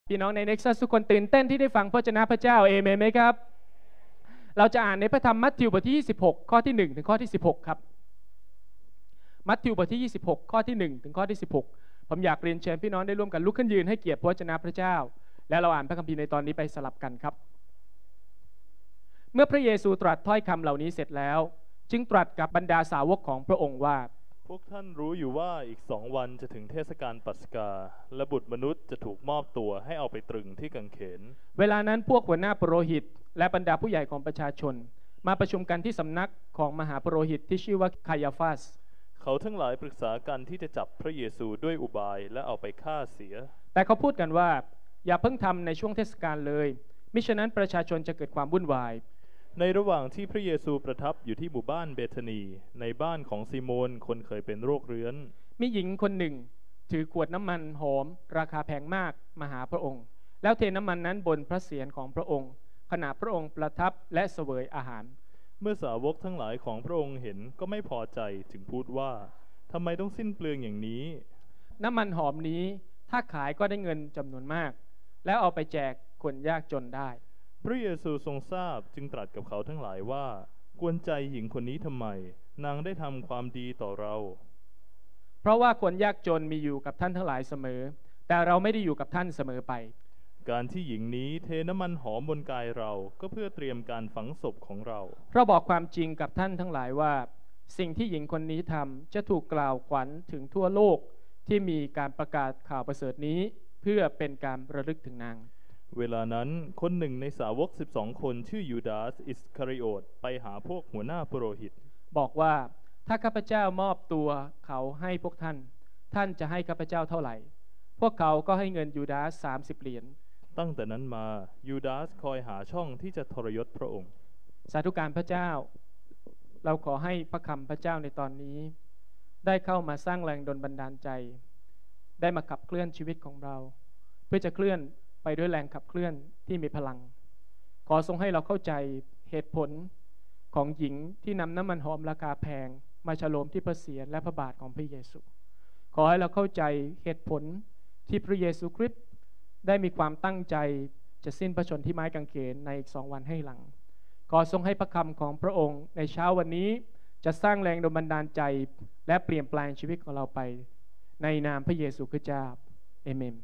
พี่น้องในเน็กซัสทุกคนตื่นเต้นที่ได้ฟังพระวจนะพระเจ้าเอเมนไหมครับเราจะอ่านในพระธรรมมัทธิวบทที่26ข้อที่1ถึงข้อที่16ครับมัทธิวบทที่26ข้อที่1ถึงข้อที่16ผมอยากเรียนเชิญพี่น้องได้ร่วมกันลุกขึ้นยืนให้เกียรติพระวจนะพระเจ้าและเราอ่านพระคัมภีร์ในตอนนี้ไปสลับกันครับเมื่อพระเยซูตรัสถ้อยคำเหล่านี้เสร็จแล้วจึงตรัสกับบรรดาสาวกของพระองค์ว่าพวกท่านรู้อยู่ว่าอีก2 วันจะถึงเทศกาลปัสกาและบุตรมนุษย์จะถูกมอบตัวให้เอาไปตรึงที่กางเขนเวลานั้นพวกหัวหน้าปุโรหิตและบรรดาผู้ใหญ่ของประชาชนมาประชุมกันที่สำนักของมหาปุโรหิตที่ชื่อว่าคายาฟาสเขาทั้งหลายปรึกษากันที่จะจับพระเยซูด้วยอุบายและเอาไปฆ่าเสียแต่เขาพูดกันว่าอย่าเพิ่งทำในช่วงเทศกาลเลยมิฉะนั้นประชาชนจะเกิดความวุ่นวายในระหว่างที่พระเยซูประทับอยู่ที่หมู่บ้านเบธานีในบ้านของซีโมนคนเคยเป็นโรคเรื้อนมีหญิงคนหนึ่งถือขวดน้ำมันหอมราคาแพงมากมาหาพระองค์แล้วเทน้ำมันนั้นบนพระเศียรของพระองค์ขณะพระองค์ประทับและเสวยอาหารเมื่อสาวกทั้งหลายของพระองค์เห็นก็ไม่พอใจจึงพูดว่าทำไมต้องสิ้นเปลืองอย่างนี้น้ำมันหอมนี้ถ้าขายก็ได้เงินจำนวนมากแล้วเอาไปแจกคนยากจนได้พระเยซูทรงทราบจึงตรัสกับเขาทั้งหลายว่ากวนใจหญิงคนนี้ทำไมนางได้ทำความดีต่อเราเพราะว่าคนยากจนมีอยู่กับท่านทั้งหลายเสมอแต่เราไม่ได้อยู่กับท่านเสมอไปการที่หญิงนี้เทน้ำมันหอมบนกายเราก็เพื่อเตรียมการฝังศพของเราเราบอกความจริงกับท่านทั้งหลายว่าสิ่งที่หญิงคนนี้ทำจะถูกกล่าวขวัญถึงทั่วโลกที่มีการประกาศข่าวประเสริฐนี้เพื่อเป็นการระลึกถึงนางเวลานั้นคนหนึ่งในสาวก12 คนชื่อยูดาสอิสคาริโอตไปหาพวกหัวหน้าปุโรหิตบอกว่าถ้าข้าพเจ้ามอบตัวเขาให้พวกท่านท่านจะให้ข้าพเจ้าเท่าไหร่พวกเขาก็ให้เงินยูดาส30 เหรียญตั้งแต่นั้นมายูดาสคอยหาช่องที่จะทรยศพระองค์สาธุการพระเจ้าเราขอให้พระคำพระเจ้าในตอนนี้ได้เข้ามาสร้างแรงดลบันดาลใจได้มาขับเคลื่อนชีวิตของเราเพื่อจะเคลื่อนไปด้วยแรงขับเคลื่อนที่มีพลังขอทรงให้เราเข้าใจเหตุผลของหญิงที่นำน้ำมันหอมราคาแพงมาฉโลมที่พระเศียรและพระบาทของพระเยซูขอให้เราเข้าใจเหตุผลที่พระเยซูคริสต์ได้มีความตั้งใจจะสิ้นพระชนม์ที่ไม้กางเขนในอีก2 วันให้หลังขอทรงให้พระคำของพระองค์ในเช้าวันนี้จะสร้างแรงดลบันดาลใจและเปลี่ยนแปลงชีวิตของเราไปในนามพระเยซูคริสต์เจ้าเอเมน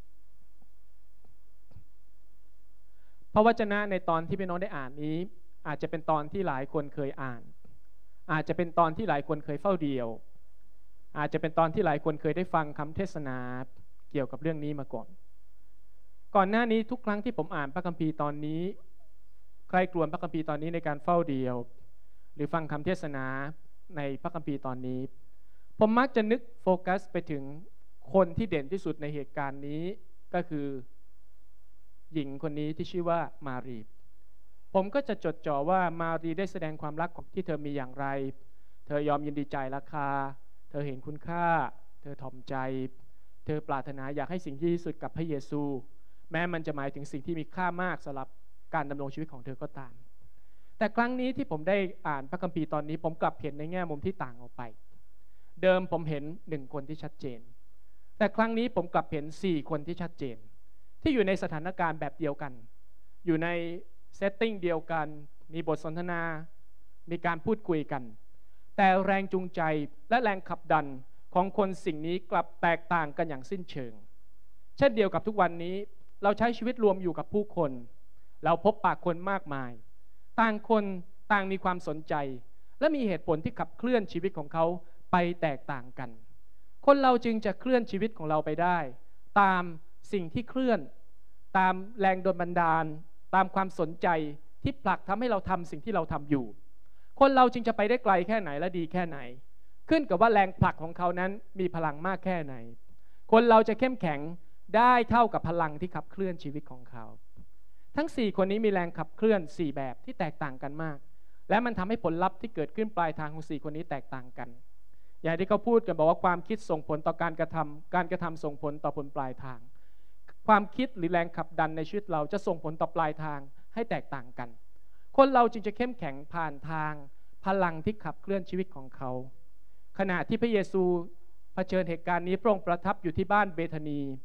พระวจนะในตอนที่พี่น้องได้อ่านนี้อาจจะเป็นตอนที่หลายคนเคยอ่านอาจจะเป็นตอนที่หลายคนเคยเฝ้าเดี่ยวอาจจะเป็นตอนที่หลายคนเคยได้ฟังคำเทศนาเกี่ยวกับเรื่องนี้มาก่อนหน้านี้ทุกครั้งที่ผมอ่านพระคัมภีร์ตอนนี้ใครกลวนพระคัมภีร์ตอนนี้ในการเฝ้าเดี่ยวหรือฟังคำเทศนาในพระคัมภีร์ตอนนี้ผมมักจะนึกโฟกัสไปถึงคนที่เด่นที่สุดในเหตุการณ์นี้ก็คือหญิงคนนี้ที่ชื่อว่ามารีผมก็จะจดจ่อว่ามารีได้แสดงความรักของที่เธอมีอย่างไรเธอยอมยินดีจ่ายราคาเธอเห็นคุณค่าเธอถ่อมใจเธอปรารถนาอยากให้สิ่งที่ดีที่สุดกับพระเยซูแม้มันจะหมายถึงสิ่งที่มีค่ามากสำหรับการดำรงชีวิตของเธอก็ตามแต่ครั้งนี้ที่ผมได้อ่านพระคัมภีร์ตอนนี้ผมกลับเห็นในแง่มุมที่ต่างออกไปเดิมผมเห็น1 คนที่ชัดเจนแต่ครั้งนี้ผมกลับเห็น4 คนที่ชัดเจนที่อยู่ในสถานการณ์แบบเดียวกันอยู่ในเซตติ้งเดียวกันมีบทสนทนามีการพูดคุยกันแต่แรงจูงใจและแรงขับดันของคนสิ่งนี้กลับแตกต่างกันอย่างสิ้นเชิงเช่นเดียวกับทุกวันนี้เราใช้ชีวิตรวมอยู่กับผู้คนเราพบปะคนมากมายต่างคนต่างมีความสนใจและมีเหตุผลที่ขับเคลื่อนชีวิตของเขาไปแตกต่างกันคนเราจึงจะเคลื่อนชีวิตของเราไปได้ตามสิ่งที่เคลื่อนตามแรงโดนบันดาลตามความสนใจที่ผลักทำให้เราทำสิ่งที่เราทำอยู่คนเราจึงจะไปได้ไกลแค่ไหนและดีแค่ไหนขึ้นกับว่าแรงผลักของเขานั้นมีพลังมากแค่ไหนคนเราจะเข้มแข็งได้เท่ากับพลังที่ขับเคลื่อนชีวิตของเขาทั้ง4 คนนี้มีแรงขับเคลื่อน4 แบบที่แตกต่างกันมากและมันทำให้ผลลัพธ์ที่เกิดขึ้นปลายทางของ4 คนนี้แตกต่างกันอย่างที่เขาพูดกันบอกว่าความคิดส่งผลต่อการกระทำส่งผลต่อผลปลายทางความคิดหรือแรงขับดันในชีวิตเราจะส่งผลต่อปลายทางให้แตกต่างกันคนเราจึงจะเข้มแข็งผ่านทางพลังที่ขับเคลื่อนชีวิตของเขาขณะที่พระเยซูเผชิญเหตุการณ์นี้พระองค์ประทับอยู่ที่บ้านเบธานี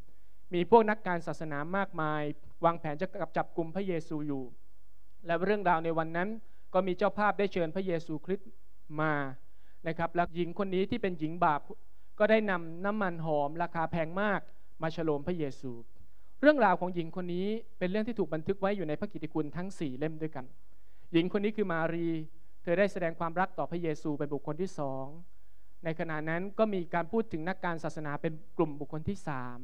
มีพวกนักการศาสนามากมายวางแผนจะจับกุมพระเยซูอยู่และเรื่องราวในวันนั้นก็มีเจ้าภาพได้เชิญพระเยซูคริสต์มานะครับและหญิงคนนี้ที่เป็นหญิงบาปก็ได้นำน้ำมันหอมราคาแพงมากมาฉโลมพระเยซูเรื่องราวของหญิงคนนี้เป็นเรื่องที่ถูกบันทึกไว้อยู่ในพระกิตติคุณทั้ง4เล่มด้วยกันหญิงคนนี้คือมารีเธอได้แสดงความรักต่อพระเยซูเป็นบุคคลที่2ในขณะนั้นก็มีการพูดถึงนักการศาสนาเป็นกลุ่มบุคคลที่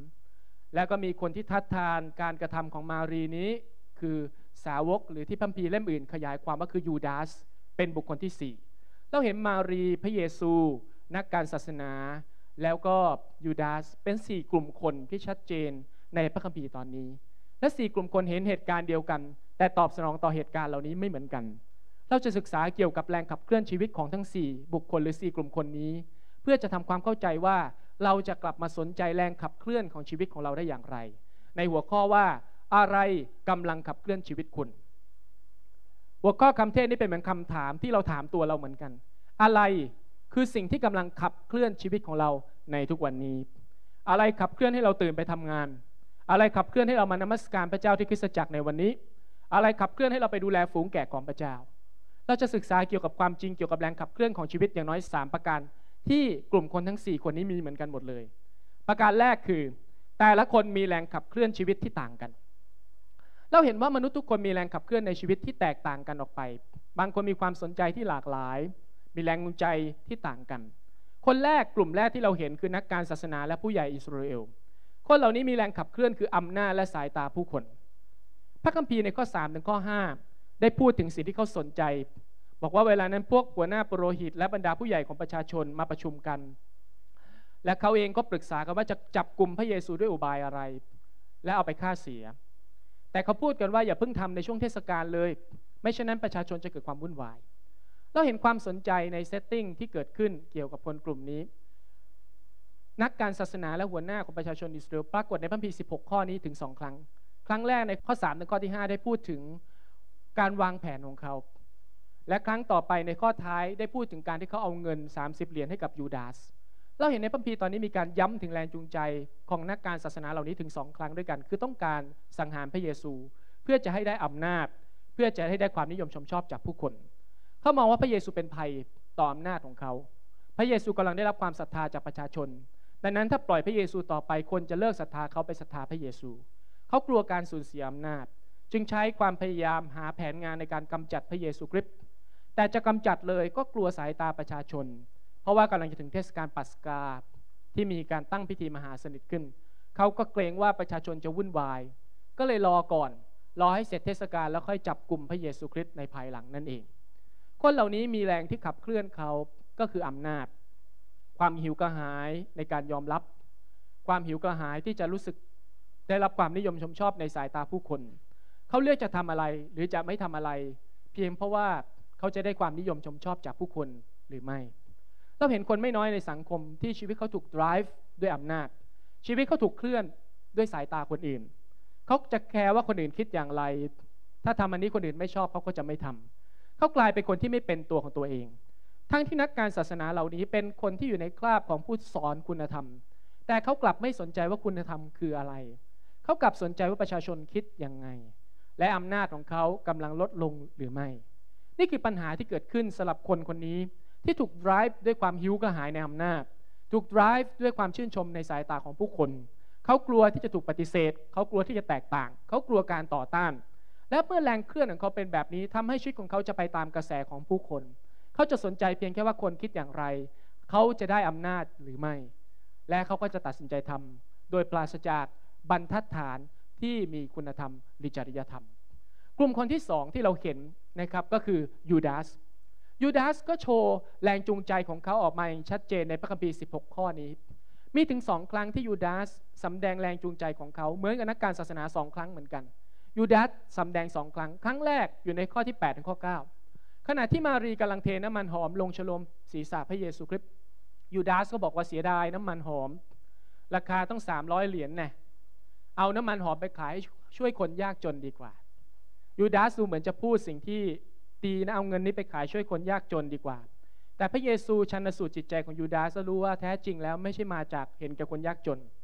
3แล้วก็มีคนที่ทัดทานการกระทำของมารีนี้คือสาวกหรือที่คัมภีร์เล่มอื่นขยายความว่าคือยูดาสเป็นบุคคลที่4เราเห็นมารีพระเยซูนักการศาสนาแล้วก็ยูดาสเป็น4กลุ่มคนที่ชัดเจนในพระคัมภีร์ตอนนี้และ4กลุ่มคนเห็นเหตุการณ์เดียวกันแต่ตอบสนองต่อเหตุการณ์เหล่านี้ไม่เหมือนกันเราจะศึกษาเกี่ยวกับแรงขับเคลื่อนชีวิตของทั้ง4บุคคลหรือ4กลุ่มคนนี้เพื่อจะทำความเข้าใจว่าเราจะกลับมาสนใจแรงขับเคลื่อนของชีวิตของเราได้อย่างไรในหัวข้อว่าอะไรกำลังขับเคลื่อนชีวิตคุณหัวข้อคำเทศนี้เป็นเหมือนคำถามที่เราถามตัวเราเหมือนกันอะไรคือสิ่งที่กำลังขับเคลื่อนชีวิตของเราในทุกวันนี้อะไรขับเคลื่อนให้เราตื่นไปทำงานอะไรขับเคลื่อนให้เรามานมัสการพระเจ้าที่คริสตจักรในวันนี้อะไรขับเคลื่อนให้เราไปดูแลฝูงแกะของพระเจ้าเราจะศึกษาเกี่ยวกับความจริงเกี่ยวกับแรงขับเคลื่อนของชีวิตอย่างน้อย3ประการที่กลุ่มคนทั้ง4คนนี้มีเหมือนกันหมดเลยประการแรกคือแต่ละคนมีแรงขับเคลื่อนชีวิตที่ต่างกันเราเห็นว่ามนุษย์ทุกคนมีแรงขับเคลื่อนในชีวิตที่แตกต่างกันออกไปบางคนมีความสนใจที่หลากหลายมีแรงจูงใจที่ต่างกันคนแรกกลุ่มแรกที่เราเห็นคือนักการศาสนาและผู้ใหญ่อิสราเอลคนเหล่านี้มีแรงขับเคลื่อนคืออำนาจและสายตาผู้คนพระคัมภีร์ในข้อ3ถึงข้อ5ได้พูดถึงสิ่งที่เขาสนใจบอกว่าเวลานั้นพวกหัวหน้าปุโรหิตและบรรดาผู้ใหญ่ของประชาชนมาประชุมกันและเขาเองก็ปรึกษากันว่าจะจับกุมพระเยซูด้วยอุบายอะไรและเอาไปฆ่าเสียแต่เขาพูดกันว่าอย่าเพิ่งทำในช่วงเทศกาลเลยไม่เช่นนั้นประชาชนจะเกิดความวุ่นวายเราเห็นความสนใจในเซตติ้งที่เกิดขึ้นเกี่ยวกับคนกลุ่มนี้นักการศาสนาและหัวหน้าของประชาชนอิสราเอลปรากฏในพระคัมภีร์16ข้อนี้ถึง2ครั้งครั้งแรกในข้อ3ถึงข้อที่5ได้พูดถึงการวางแผนของเขาและครั้งต่อไปในข้อท้ายได้พูดถึงการที่เขาเอาเงิน30เหรียญให้กับยูดาสเราเห็นในพระคัมภีร์ตอนนี้มีการย้ำถึงแรงจูงใจของนักการศาสนาเหล่านี้ถึง2ครั้งด้วยกันคือต้องการสังหารพระเยซูเพื่อจะให้ได้อำนาจเพื่อจะให้ได้ความนิยมชมชอบจากผู้คนเขามองว่าพระเยซูเป็นภัยต่ออำนาจของเขาพระเยซูกำลังได้รับความศรัทธาจากประชาชนดังนั้นถ้าปล่อยพระเยซูต่อไปคนจะเลิกศรัทธาเขาไปศรัทธาพระเยซูเขากลัวการสูญเสียอำนาจจึงใช้ความพยายามหาแผนงานในการกำจัดพระเยซูคริสต์แต่จะกำจัดเลยก็กลัวสายตาประชาชนเพราะว่ากำลังจะถึงเทศกาลปัสกาที่มีการตั้งพิธีมหาสนิทขึ้นเขาก็เกรงว่าประชาชนจะวุ่นวายก็เลยรอก่อนรอให้เสร็จเทศกาลแล้วค่อยจับกุมพระเยซูคริสต์ในภายหลังนั่นเองคนเหล่านี้มีแรงที่ขับเคลื่อนเขาก็คืออำนาจความหิวกระหายในการยอมรับความหิวกระหายที่จะรู้สึกได้รับความนิยมชมชอบในสายตาผู้คนเขาเลือกจะทำอะไรหรือจะไม่ทำอะไรเพียงเพราะว่าเขาจะได้ความนิยมชมชอบจากผู้คนหรือไม่เราเห็นคนไม่น้อยในสังคมที่ชีวิตเขาถูก drive ด้วยอำนาจชีวิตเขาถูกเคลื่อนด้วยสายตาคนอื่นเขาจะแคร์ว่าคนอื่นคิดอย่างไรถ้าทำอันนี้คนอื่นไม่ชอบเขาก็จะไม่ทำเขากลายเป็นคนที่ไม่เป็นตัวของตัวเองทั้งที่นักการศาสนาเหล่านี้เป็นคนที่อยู่ในคราบของผู้สอนคุณธรรมแต่เขากลับไม่สนใจว่าคุณธรรมคืออะไรเขากลับสนใจว่าประชาชนคิดยังไงและอำนาจของเขากำลังลดลงหรือไม่นี่คือปัญหาที่เกิดขึ้นสำหรับคนคนนี้ที่ถูก drive ด้วยความหิวกระหายในอำนาจถูก drive ด้วยความชื่นชมในสายตาของผู้คนเขากลัวที่จะถูกปฏิเสธเขากลัวที่จะแตกต่างเขากลัวการต่อต้านและเมื่อแรงเคลื่อนของเขาเป็นแบบนี้ทำให้ชีวิตของเขาจะไปตามกระแสของผู้คนเขาจะสนใจเพียงแค่ว่าคนคิดอย่างไรเขาจะได้อำนาจหรือไม่และเขาก็จะตัดสินใจทำโดยปราศจากบรรทัดฐานที่มีคุณธรรมหรือจริยธรรมกลุ่มคนที่2ที่เราเห็นนะครับก็คือยูดาสยูดาสก็โชว์แรงจูงใจของเขาออกมาอย่างชัดเจนในพระคัมภีร์16ข้อนี้มีถึง2ครั้งที่ยูดาสสำแดงแรงจูงใจของเขาเหมือนกับนักการศาสนา2ครั้งเหมือนกันยูดาสสำแดง2ครั้งครั้งแรกอยู่ในข้อที่8ถึงข้อ9ขณะที่มารีกำลังเทน้ำมันหอมลงฉโลมศีรษะพระเยซูคริสต์ยูดาสก็บอกว่าเสียดายน้ำมันหอมราคาต้อง300เหรียญแน่เอาน้ำมันหอมไปขายช่วยคนยากจนดีกว่ายูดาสดูเหมือนจะพูดสิ่งที่ดีนะเอาเงินนี้ไปขายช่วยคนยากจนดีกว่าแต่พระเยซูชันสูตรจิตใจของยูดาสรู้ว่าแท้จริงแล้วไม่ใช่มาจากเห็นแก่คนยากจน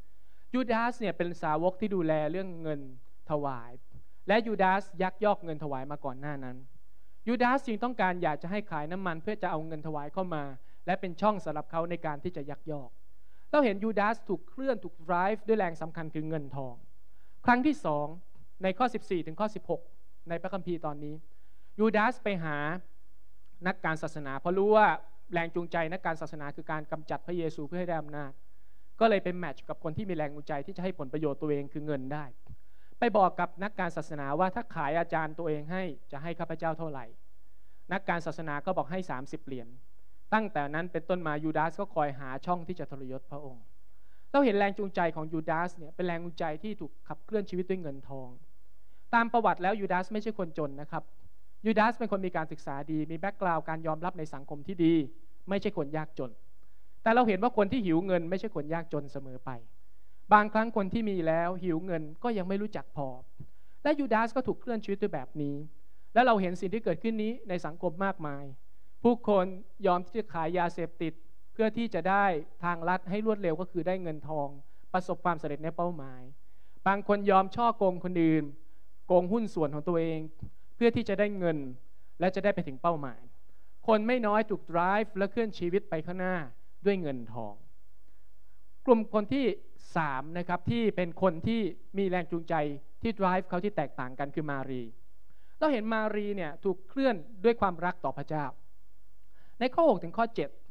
ยูดาสเนี่ยเป็นสาวกที่ดูแลเรื่องเงินถวายและยูดาสยักยอกเงินถวายมาก่อนหน้านั้นยูดาสจึงต้องการอยากจะให้ขายน้ำมันเพื่อจะเอาเงินถวายเข้ามาและเป็นช่องสำหรับเขาในการที่จะยักยอกเราเห็นยูดาสถูกเคลื่อนถูก drive ด้วยแรงสำคัญคือเงินทองครั้งที่2ในข้อ14ถึงข้อ16ในพระคัมภีร์ตอนนี้ยูดาสไปหานักการศาสนาเพราะรู้ว่าแรงจูงใจนักการศาสนาคือการกำจัดพระเยซูเพื่อให้ได้อำนาจก็เลยเป็นแมทช์กับคนที่มีแรงจูงใจที่จะให้ผลประโยชน์ตัวเองคือเงินได้ไปบอกกับนักการศาสนาว่าถ้าขายอาจารย์ตัวเองให้จะให้ข้าพเจ้าเท่าไหร่นักการศาสนาก็บอกให้30 เหรียญตั้งแต่นั้นเป็นต้นมายูดาสก็คอยหาช่องที่จะทรยศพระองค์เราเห็นแรงจูงใจของยูดาสเนี่ยเป็นแรงจูงใจที่ถูกขับเคลื่อนชีวิตด้วยเงินทองตามประวัติแล้วยูดาสไม่ใช่คนจนนะครับยูดาสเป็นคนมีการศึกษาดีมีแบ็กกราวด์การยอมรับในสังคมที่ดีไม่ใช่คนยากจนแต่เราเห็นว่าคนที่หิวเงินไม่ใช่คนยากจนเสมอไปบางครั้งคนที่มีแล้วหิวเงินก็ยังไม่รู้จักพอและยูดาสก็ถูกเคลื่อนชีวิตด้วยแบบนี้และเราเห็นสิ่งที่เกิดขึ้นนี้ในสังคมมากมายผู้คนยอมที่จะขายยาเสพติดเพื่อที่จะได้ทางลัดให้รวดเร็วก็คือได้เงินทองประสบความสำเร็จในเป้าหมายบางคนยอมช่อโกงคนอื่นโกงหุ้นส่วนของตัวเองเพื่อที่จะได้เงินและจะได้ไปถึงเป้าหมายคนไม่น้อยถูก drive และเคลื่อนชีวิตไปข้างหน้าด้วยเงินทองกลุ่มคนที่3นะครับที่เป็นคนที่มีแรงจูงใจที่ drive เขาที่แตกต่างกันคือมารีเราเห็นมารีเนี่ยถูกเคลื่อนด้วยความรักต่อพระเจ้าในข้อ6ถึงข้อ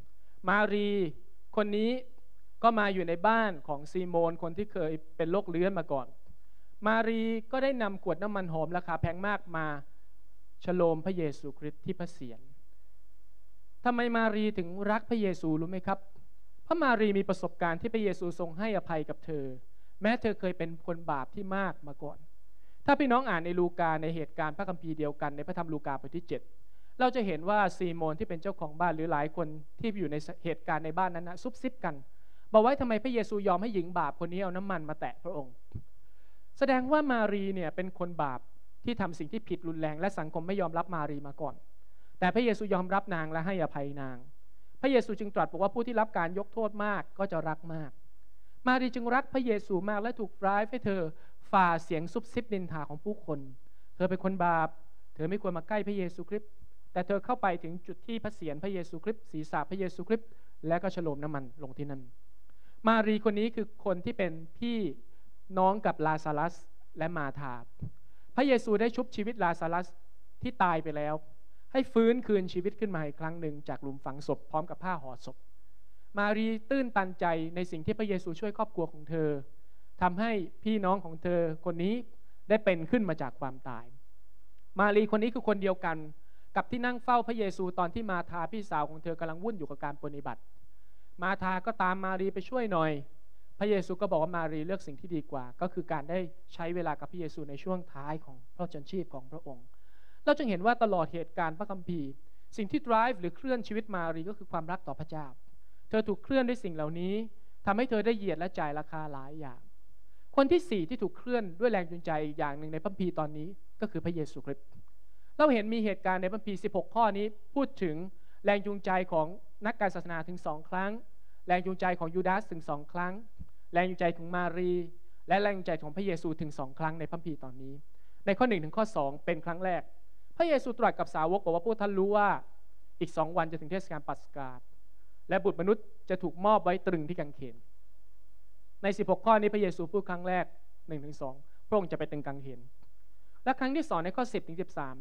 7มารีคนนี้ก็มาอยู่ในบ้านของซีโมนคนที่เคยเป็นโรคเรื้อนมาก่อนมารีก็ได้นำขวดน้ำมันหอมราคาแพงมากมาฉโลมพระเยซูคริสต์ที่พระเศียรทำไมมารีถึงรักพระเยซูรู้ไหมครับเพราะมารีมีประสบการณ์ที่พระเยซูทรงให้อภัยกับเธอแม้เธอเคยเป็นคนบาปที่มากมาก่อนถ้าพี่น้องอ่านในลูกาในเหตุการณ์พระคัมภีร์เดียวกันในพระธรรมลูกาบทที่7เราจะเห็นว่าซีโมนที่เป็นเจ้าของบ้านหรือหลายคนที่อยู่ในเหตุการณ์ในบ้านนั้นนะซุบซิบกันบอกว่าทำไมพระเยซูยอมให้หญิงบาปคนนี้เอาน้ำมันมาแตะพระองค์แสดงว่ามารีเนี่ยเป็นคนบาปที่ทำสิ่งที่ผิดรุนแรงและสังคมไม่ยอมรับมารีมาก่อนแต่พระเยซูยอมรับนางและให้อภัยนางพระเยซูจึงตรัสบอกว่าผู้ที่รับการยกโทษมากก็จะรักมากมารีจึงรักพระเยซูมากและถูกร้ายให้เธอฝ่าเสียงซุบซิบนินทาของผู้คนเธอเป็นคนบาปเธอไม่ควรมาใกล้พระเยซูคริสต์แต่เธอเข้าไปถึงจุดที่พระเศียรพระเยซูคริสต์ศีรษะพระเยซูคริสต์และก็ฉโลมน้ำมันลงที่นั่นมารีคนนี้คือคนที่เป็นพี่น้องกับลาซารัสและมาธาพระเยซูได้ชุบชีวิตลาซารัสที่ตายไปแล้วให้ฟื้นคืนชีวิตขึ้นมาอีกครั้งหนึ่งจากหลุมฝังศพพร้อมกับผ้าห่อศพมารีตื้นตันใจในสิ่งที่พระเยซูช่วยครอบครัวของเธอทำให้พี่น้องของเธอคนนี้ได้เป็นขึ้นมาจากความตายมารีคนนี้คือคนเดียวกันกับที่นั่งเฝ้าพระเยซูตอนที่มาธาพี่สาวของเธอกำลังวุ่นอยู่กับการปฏิบัติมาธาก็ตามมารีไปช่วยหน่อยพระเยซูก็บอกว่ามารีเลือกสิ่งที่ดีกว่าก็คือการได้ใช้เวลากับพระเยซูในช่วงท้ายของพระชนชีพของพระองค์เราจึงเห็นว่าตลอดเหตุการณ์พระคัมภีร์สิ่งที่ drive หรือเคลื่อนชีวิตมารีก็คือความรักต่อพระเจ้าเธอถูกเคลื่อนด้วยสิ่งเหล่านี้ทำให้เธอได้เหยียดและจ่ายราคาหลายอย่างคนที่4ที่ถูกเคลื่อนด้วยแรงจูงใจอีกอย่างหนึ่งในพระคัมภีร์ตอนนี้ก็คือพระเยซูคริสต์เราเห็นมีเหตุการณ์ในพระคัมภีร์16ข้อนี้พูดถึงแรงจูงใจของนักการศาสนาถึง2ครั้งแรงจูงใจของยูดาสถึง2ครั้งแรงจูงใจของมารีและแรงจูงใจของพระเยซูถึง2ครั้งในพระคัมภีร์ตอนนี้ในข้อ1ถึงข้อ2เป็นครั้งแรกพระเยซูตรัสกับสาวกบอกว่าพวกท่านรู้ว่าอีก2 วันจะถึงเทศกาลปัสกาและบุตรมนุษย์จะถูกมอบไว้ตรึงที่กางเขนใน16ข้อนี้พระเยซูพูดครั้งแรก 1-2 พระองค์จะไปตรึงกางเขนและครั้งที่2ในข้อ10ถึง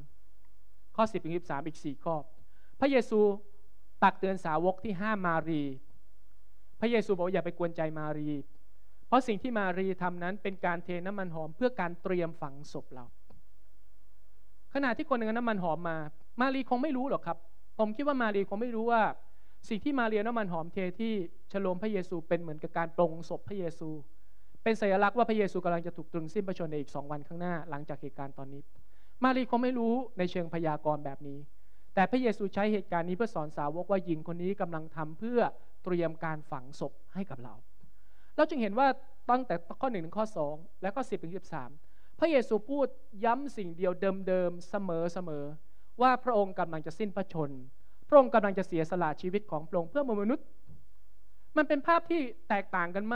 13ข้อ10ถึง13อีก4ข้อพระเยซูตักเตือนสาวกที่ห้ามมารีพระเยซูบอกอย่าไปกวนใจมารีเพราะสิ่งที่มารีทำนั้นเป็นการเทน้ำมันหอมเพื่อการเตรียมฝังศพเราขณะที่คนหนึ่งน้ำมันหอมมารีคงไม่รู้หรอกครับผมคิดว่ามารีคงไม่รู้ว่าสิ่งที่มารีน้ำมันหอมเทที่ฉโลมพระเยซูเป็นเหมือนกับการปลงศพพระเยซูเป็นสัญลักษณ์ว่าพระเยซูกำลังจะถูกตรึงสิ้นพระชนม์ในอีก2 วันข้างหน้าหลังจากเหตุการณ์ตอนนี้มารีคงไม่รู้ในเชิงพยากรณ์แบบนี้แต่พระเยซูใช้เหตุการณ์นี้เพื่อสอนสาวกว่าหญิงคนนี้กำลังทำเพื่อเตรียมการฝังศพให้กับเราจึงเห็นว่าตั้งแต่ข้อ1ถึงข้อ2และข้อ10ถึง13พระเยซูพูดย้ำสิ่งเดียวเดิมๆเสมอว่าพระองค์กำลังจะสิ้นพระชนม์พระองค์กำลังจะเสียสละชีวิตของพระองค์เพื่อมนุษย์มันเป็นภาพที่แตกต่างกันมาก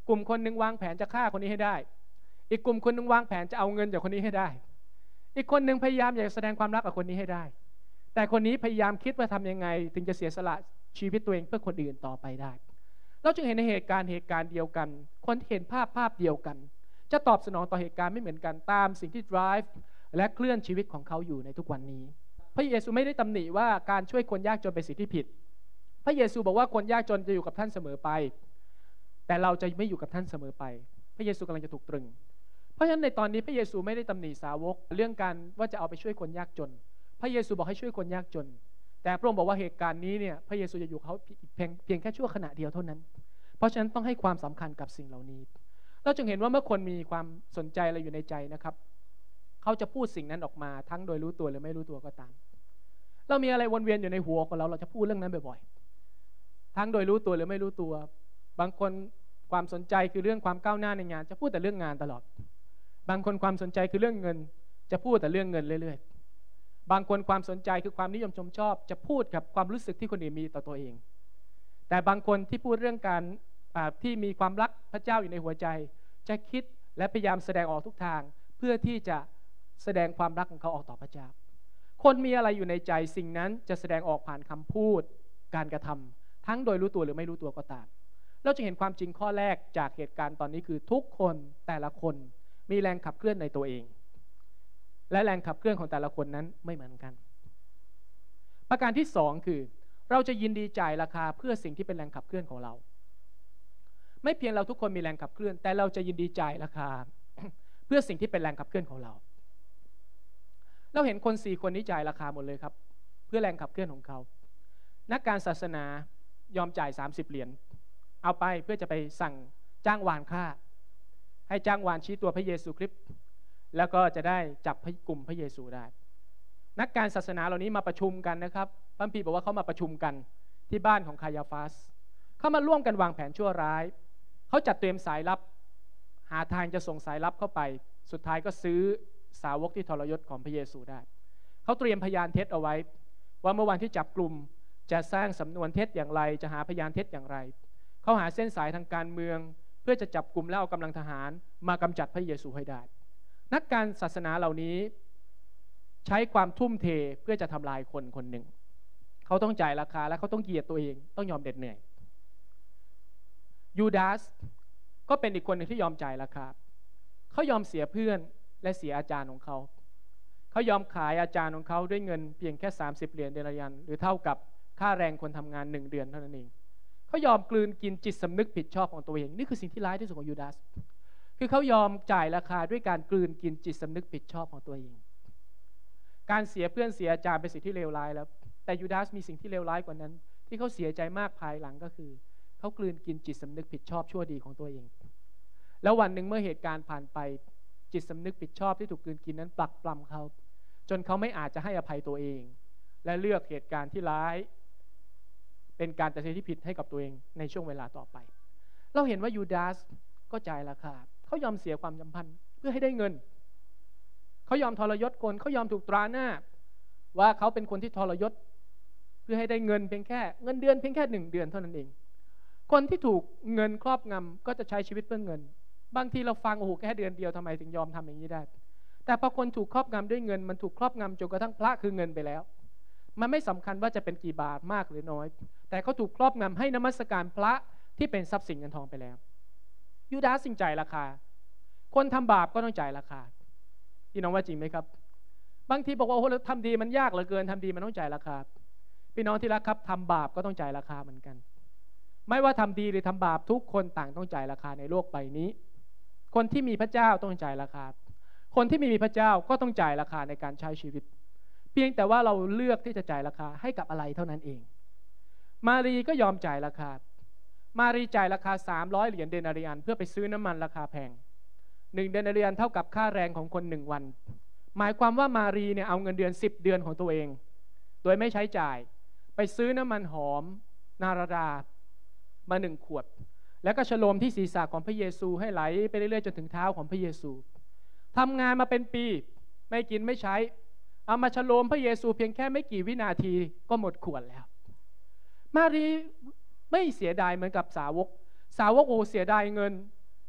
กลุ่มคนหนึ่งวางแผนจะฆ่าคนนี้ให้ได้อีกกลุ่มคนหนึ่งวางแผนจะเอาเงินจากคนนี้ให้ได้อีกคนหนึ่งพยายามอยากแสดงความรักกับคนนี้ให้ได้แต่คนนี้พยายามคิดว่าทำยังไงถึงจะเสียสละชีวิตตัวเองเพื่อคนอื่นต่อไปได้เราจึงเห็นในเหตุการณ์เดียวกันคนที่เห็นภาพเดียวกันจะตอบสนองต่อเหตุการณ์ไม่เหมือนกันตามสิ่งที่ drive และเคลื่อนชีวิตของเขาอยู่ในทุกวันนี้พระเยซูไม่ได้ตำหนิว่าการช่วยคนยากจนเป็นสิ่งที่ผิดพระเยซูบอกว่าคนยากจนจะอยู่กับท่านเสมอไปแต่เราจะไม่อยู่กับท่านเสมอไปพระเยซูกำลังจะถูกตรึงเพราะฉะนั้นในตอนนี้พระเยซูไม่ได้ตำหนิสาวกเรื่องการว่าจะเอาไปช่วยคนยากจนพระเยซูบอกให้ช่วยคนยากจนแต่พระองค์บอกว่าเหตุการณ์นี้เนี่ยพระเยซูจะอยู่เขาเพียงแค่ชั่วขณะเดียวเท่านั้นเพราะฉะนั้นต้องให้ความสำคัญกับสิ่งเหล่านี้เราจึงเห็นว่าเมื่อคนมีความสนใจอะไรอยู่ในใจนะครับเขาจะพูดสิ่งนั้นออกมาทั้งโดยรู้ตัวหรือไม่รู้ตัวก็ตามเรามีอะไรวนเวียนอยู่ในหัวของเราจะพูดเรื่องนั้นบ่อยๆทั้งโดยรู้ตัวหรือไม่รู้ตัวบางคนความสนใจคือเรื่องความก้าวหน้าในงานจะพูดแต่เรื่องงานตลอดบางคนความสนใจคือเรื่องเงินจะพูดแต่เรื่องเงินเรื่อยๆบางคนความสนใจคือความนิยมชมชอบจะพูดกับความรู้สึกที่คนอื่นมีต่อตัวเองแต่บางคนที่พูดเรื่องการที่มีความรักพระเจ้าอยู่ในหัวใจจะคิดและพยายามแสดงออกทุกทางเพื่อที่จะแสดงความรักของเขาออกต่อพระเจ้าคนมีอะไรอยู่ในใจสิ่งนั้นจะแสดงออกผ่านคำพูดการกระทำทั้งโดยรู้ตัวหรือไม่รู้ตัวก็ตามเราจะเห็นความจริงข้อแรกจากเหตุการณ์ตอนนี้คือทุกคนแต่ละคนมีแรงขับเคลื่อนในตัวเองและแรงขับเคลื่อนของแต่ละคนนั้นไม่เหมือนกันประการที่สองคือเราจะยินดีจ่ายราคาเพื่อสิ่งที่เป็นแรงขับเคลื่อนของเราไม่เพียงเราทุกคนมีแรงขับเคลื่อนแต่เราจะยินดีจ่ายราคา เพื่อสิ่งที่เป็นแรงขับเคลื่อนของเราเราเห็นคน4คนนี้จ่ายราคาหมดเลยครับเพื่อแรงขับเคลื่อนของเขานักการศาสนายอมจ่าย30 เหรียญเอาไปเพื่อจะไปสั่งจ้างวานฆ่าให้จ้างวานชี้ตัวพระเยซูคริสต์แล้วก็จะได้จับกลุ่มพระเยซูได้นักการศาสนาเหล่านี้มาประชุมกันนะครับพระคัมภีร์บอกว่าเขามาประชุมกันที่บ้านของคายาฟาสเขามาร่วมกันวางแผนชั่วร้ายเขาจัดเตรียมสายลับหาทางจะส่งสายลับเข้าไปสุดท้ายก็ซื้อสาวกที่ทรยศของพระเยซูได้เขาเตรียมพยานเท็จเอาไว้ว่าเมื่อวันที่จับกลุ่มจะสร้างสำนวนเท็จอย่างไรจะหาพยานเท็จอย่างไรเขาหาเส้นสายทางการเมืองเพื่อจะจับกลุ่มแล้วเอากำลังทหารมากำจัดพระเยซูให้ได้นักการศาสนาเหล่านี้ใช้ความทุ่มเทเพื่อจะทำลายคนคนหนึ่งเขาต้องจ่ายราคาและเขาต้องเหยียดตัวเองต้องยอมเด็ดเหนื่อยยูดาสก็เป็นอีกคนหนึ่งที่ยอมจ่ายราคาเขายอมเสียเพื่อนและเสียอาจารย์ของเขาเขายอมขายอาจารย์ของเขาด้วยเงินเพียงแค่30 เหรียญเดนาริยันหรือเท่ากับค่าแรงคนทำงาน1 เดือนเท่านั้นเองเขายอมกลืนกินจิตสำนึกผิดชอบของตัวเองนี่คือสิ่งที่ร้ายที่สุดของยูดาสคือเขายอมจ่ายราคาด้วยการกลืนกินจิตสำนึกผิดชอบของตัวเองการเสียเพื่อนเสียอาจารย์เป็นสิ่งที่เลวร้ายแล้วแต่ยูดาสมีสิ่งที่เลวร้ายกว่านั้นที่เขาเสียใจมากภายหลังก็คือเขากลืนกินจิตสำนึกผิดชอบชั่วดีของตัวเองแล้ววันหนึ่งเมื่อเหตุการณ์ผ่านไปจิตสำนึกผิดชอบที่ถูกกลืนกินนั้นปลักปลำเขาจนเขาไม่อาจจะให้อภัยตัวเองและเลือกเหตุการณ์ที่ร้ายเป็นการตัดสินที่ผิดให้กับตัวเองในช่วงเวลาต่อไปเราเห็นว่ายูดาสก็จ่ายราคาเขายอมเสียความสัมพันธ์เพื่อให้ได้เงินเขายอมทรยศคนเขายอมถูกตราหน้าว่าเขาเป็นคนที่ทรยศเพื่อให้ได้เงินเพียงแค่เงินเดือนเพียงแค่1 เดือนเท่านั้นเองคนที่ถูกเงินครอบงำก็จะใช้ชีวิตเพื่อเงินบางทีเราฟังโอ้โหแค่เดือนเดียวทำไมถึงยอมทำอย่างนี้ได้แต่พอคนถูกครอบงำด้วยเงินมันถูกครอบงำจนกระทั่งพระคือเงินไปแล้วมันไม่สำคัญว่าจะเป็นกี่บาทมากหรือน้อยแต่เขาถูกครอบงำให้นมัสการพระที่เป็นทรัพย์สินเงินทองไปแล้วยูดาสจึงจ่ายราคาคนทำบาปก็ต้องจ่ายราคาพี่น้องว่าจริงไหมครับบางทีบอกว่าโอ้โหทำดีมันยากเหลือเกินทำดีมันต้องจ่ายราคาพี่น้องที่รักครับทำบาปก็ต้องจ่ายราคาเหมือนกันไม่ว่าทำดีหรือทำบาปทุกคนต่างต้องจ่ายราคาในโลกใบนี้คนที่มีพระเจ้าต้องจ่ายราคาคนที่ไม่มีพระเจ้าก็ต้องจ่ายราคาในการใช้ชีวิตเพียงแต่ว่าเราเลือกที่จะจ่ายราคาให้กับอะไรเท่านั้นเองมารีก็ยอมจ่ายราคามารีจ่ายราคา300 เหรียญเดนาริยันเพื่อไปซื้อน้ำมันราคาแพง1 เดนาริยันเท่ากับค่าแรงของคน1 วันหมายความว่ามารีเนี่ยเอาเงินเดือน10 เดือนของตัวเองโดยไม่ใช้จ่ายไปซื้อน้ำมันหอมนาราดามา1 ขวดแล้วก็ฉโลมที่ศีรษะของพระเยซูให้ไหลไปเรื่อยๆจนถึงเท้าของพระเยซูทำงานมาเป็นปีไม่กินไม่ใช้เอามาฉโลมพระเยซูเพียงแค่ไม่กี่วินาทีก็หมดขวดแล้วมารีไม่เสียดายเหมือนกับสาวกโอ้เสียดายเงิน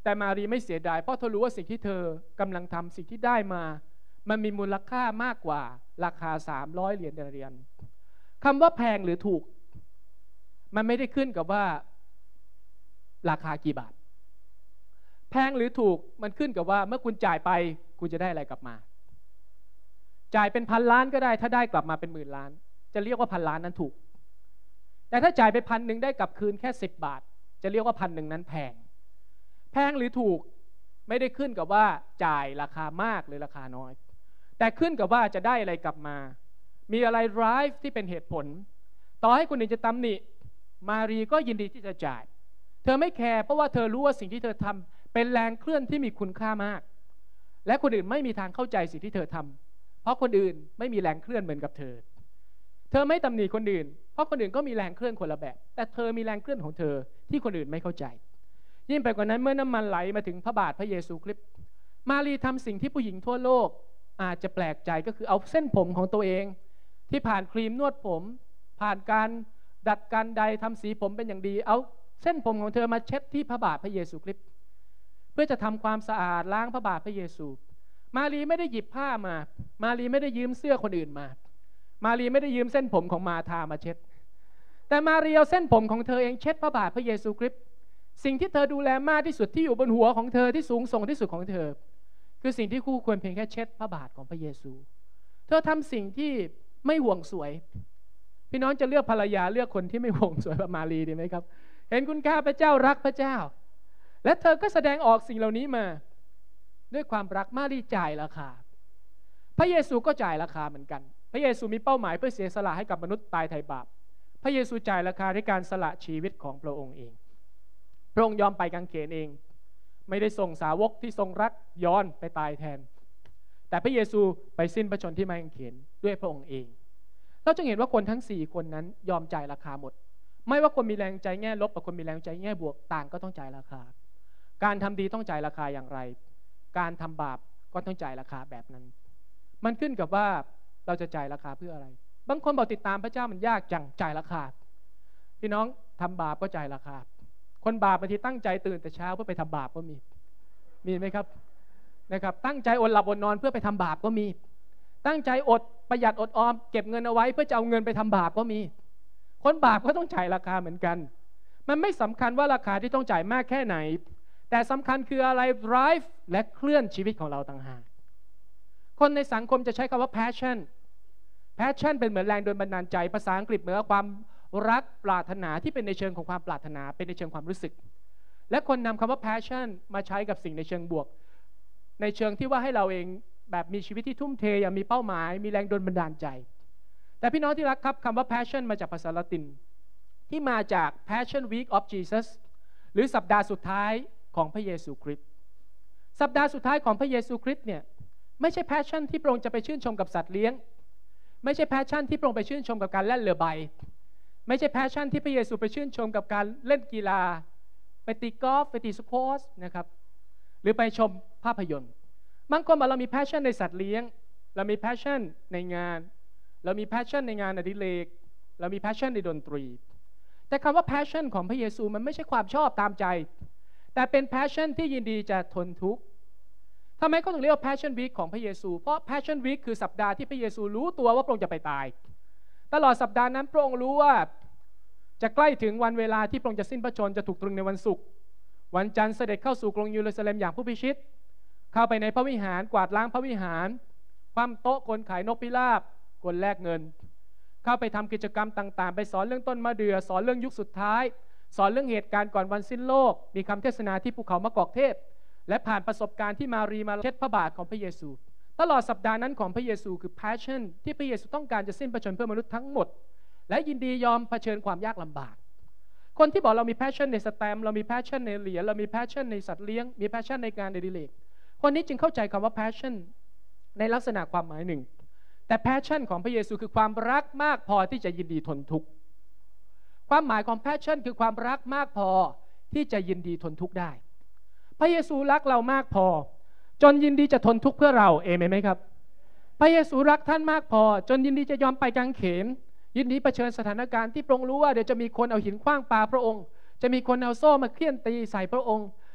แต่มารีไม่เสียดายเพราะเธอรู้ว่าสิ่งที่เธอกำลังทำสิ่งที่ได้มามันมีมูลค่ามากกว่าราคา300 เหรียญแต่ละเหรียญคำว่าแพงหรือถูกมันไม่ได้ขึ้นกับว่าราคากี่บาทแพงหรือถูกมันขึ้นกับว่าเมื่อคุณจ่ายไปคุณจะได้อะไรกลับมาจ่ายเป็น1,000 ล้านก็ได้ถ้าได้กลับมาเป็น10,000 ล้านจะเรียกว่า1,000 ล้านนั้นถูกแต่ถ้าจ่ายไป1,000ได้กลับคืนแค่10 บาทจะเรียกว่า1,000นั้นแพงหรือถูกไม่ได้ขึ้นกับว่าจ่ายราคามากหรือราคาน้อยแต่ขึ้นกับว่าจะได้อะไรกลับมามีอะไร drive ที่เป็นเหตุผลต่อให้คนอื่นจะตำหนิมารีก็ยินดีที่จะจ่ายเธอไม่แคร์เพราะว่าเธอรู้ว่าสิ่งที่เธอทำเป็นแรงเคลื่อนที่มีคุณค่ามากและคนอื่นไม่มีทางเข้าใจสิ่งที่เธอทำเพราะคนอื่นไม่มีแรงเคลื่อนเหมือนกับเธอไม่ตำหนิคนอื่นเพราะคนอื่นก็มีแรงเคลื่อนคนละแบบแต่เธอมีแรงเคลื่อนของเธอที่คนอื่นไม่เข้าใจยิ่งไปกว่านั้นเมื่อน้ำมันไหลมาถึงพระบาทพระเยซูคริสต์มารีทำสิ่งที่ผู้หญิงทั่วโลกอาจจะแปลกใจก็คือเอาเส้นผมของตัวเองที่ผ่านครีมนวดผมผ่านการดัดการใดทำสีผมเป็นอย่างดีเอาเส้นผมของเธอมาเช็ดที่พระบาทพระเยซูคริสต์เพื่อจะทำความสะอาดล้างพระบาทพระเยซูมารีไม่ได้หยิบผ้ามารีไม่ได้ยืมเสื้อคนอื่นมารีไม่ได้ยืมเส้นผมของมาธามาเช็ดแต่มารีเอาเส้นผมของเธอเองเช็ดพระบาทพระเยซูคริสต์สิ่งที่เธอดูแลมากที่สุดที่อยู่บนหัวของเธอที่สูงส่งที่สุดของเธอคือสิ่งที่คู่ควรเพียงแค่เช็ดพระบาทของพระเยซูเธอทำสิ่งที่ไม่ห่วงสวยพี่น้องจะเลือกภรรยาเลือกคนที่ไม่ห่วงสวยแบบมารีดีไหมครับเห็นคุณค่าพระเจ้ารักพระเจ้าและเธอก็แสดงออกสิ่งเหล่านี้มาด้วยความรักมารีจ่ายราคาพระเยซูก็จ่ายราคาเหมือนกันพระเยซูมีเป้าหมายเพื่อเสียสละให้กับมนุษย์ตายไถ่บาปพระเยซูจ่ายราคาด้วยการสละชีวิตของพระองค์เองพระองค์ยอมไปกางเขนเองไม่ได้ส่งสาวกที่ทรงรักย้อนไปตายแทนแต่พระเยซูไปสิ้นพระชนม์ที่ไม้กางเขนด้วยพระองค์เองเราจึงเห็นว่าคนทั้ง4คนนั้นยอมจ่ายราคาหมดไม่ว่าคนมีแรงใจแง่ลบกับคนมีแรงใจแง่บวกต่างก็ต้องจ่ายราคาการทำดีต้องจ่ายราคาอย่างไรการทำบาปก็ต้องจ่ายราคาแบบนั้นมันขึ้นกับว่าเราจะจ่ายราคาเพื่ออะไรบางคนบอกติดตามพระเจ้ามันยากจังจ่ายราคาพี่น้องทำบาปก็จ่ายราคาคนบาปบางทีตั้งใจตื่นแต่เช้าเพื่อไปทำบาปก็มีไหมครับนะครับตั้งใจอดหลับอดนอนเพื่อไปทำบาปก็มีตั้งใจอดประหยัดอดออมเก็บเงินเอาไว้เพื่อจะเอาเงินไปทำบาปก็มีคนบาปก็ต้องจ่ายราคาเหมือนกันมันไม่สำคัญว่าราคาที่ต้องจ่ายมากแค่ไหนแต่สำคัญคืออะไร drive และเคลื่อนชีวิตของเราต่างหากคนในสังคมจะใช้คำว่า passion เป็นเหมือนแรงโดนบันดาลใจภาษาอังกฤษเหมือนความรักปรารถนาที่เป็นในเชิงของความปรารถนาเป็นในเชิงความรู้สึกและคนนำคำว่า passion มาใช้กับสิ่งในเชิงบวกในเชิงที่ว่าให้เราเองแบบมีชีวิตที่ทุ่มเทอย่างมีเป้าหมายมีแรงโดนบันดาลใจแต่พี่น้องที่รักครับคำว่า passion มาจากภาษาละตินที่มาจาก Passion Week of Jesus หรือสัปดาห์สุดท้ายของพระเยซูคริสต์สัปดาห์สุดท้ายของพระเยซูคริสต์เนี่ยไม่ใช่ passion ที่พระองค์จะไปชื่นชมกับสัตว์เลี้ยงไม่ใช่ passion ที่พระองค์ไปชื่นชมกับการเล่นเรือใบไม่ใช่ passion ที่พระเยซูไปชื่นชมกับการเล่นกีฬาไปตีกอล์ฟไปตีสควอชนะครับหรือไปชมภาพยนตร์บางคนบอกเรามี passion ในสัตว์เลี้ยงเรามี passion ในงานเรามี passion ในงานอดิเรกเรามี passion ในดนตรีแต่คำว่า passion ของพระเยซูมันไม่ใช่ความชอบตามใจแต่เป็น passion ที่ยินดีจะทนทุกข์ทำไมเขาถึงเรียกว่า passion week ของพระเยซูเพราะ passion week คือสัปดาห์ที่พระเยซูรู้ตัวว่าพระองค์จะไปตายตลอดสัปดาห์นั้นพระองค์รู้ว่าจะใกล้ถึงวันเวลาที่พระองค์จะสิ้นพระชนม์จะถูกตรึงในวันศุกร์วันจันทร์เสด็จเข้าสู่กรุงเยรูซาเล็มอย่างผู้พิชิตเข้าไปในพระวิหารกวาดล้างพระวิหารคว่ำโต๊ะคนขายนกพิราบคนแลกเงินเข้าไปทำกิจกรรมต่างๆไปสอนเรื่องต้นมะเดื่อสอนเรื่องยุคสุดท้ายสอนเรื่องเหตุการณ์ก่อนวันสิ้นโลกมีคำเทศนาที่ภูเขามะกอกเทศและผ่านประสบการณ์ที่มารีมาเช็ดพระบาทของพระเยซูตลอดสัปดาห์นั้นของพระเยซูคือ passion ที่พระเยซูต้องการจะสิ้นพระชนม์เพื่อมนุษย์ทั้งหมดและยินดียอมเผชิญความยากลำบากคนที่บอกเรามี passion ในสแตมป์เรามี passion ในเหรียญเรามี passion ในสัตว์เลี้ยงมี passion ในการอดิเรกคนนี้จึงเข้าใจคำว่า passion ในลักษณะความหมายหนึ่งแต่ passion ของพระเยซูคือความรักมากพอที่จะยินดีทนทุกข์ความหมายของ passion คือความรักมากพอที่จะยินดีทนทุกข์ได้พระเยซูรักเรามากพอจนยินดีจะทนทุกข์เพื่อเราเอเมนไหมครับพระเยซูรักท่านมากพอจนยินดีจะยอมไปกางเขนยินดีเผชิญสถานการณ์ที่พระองค์รู้ว่าเดี๋ยวจะมีคนเอาหินขว้างปาพระองค์จะมีคนเอาโซ่มาเฆี่ยนตีใส่พระองค์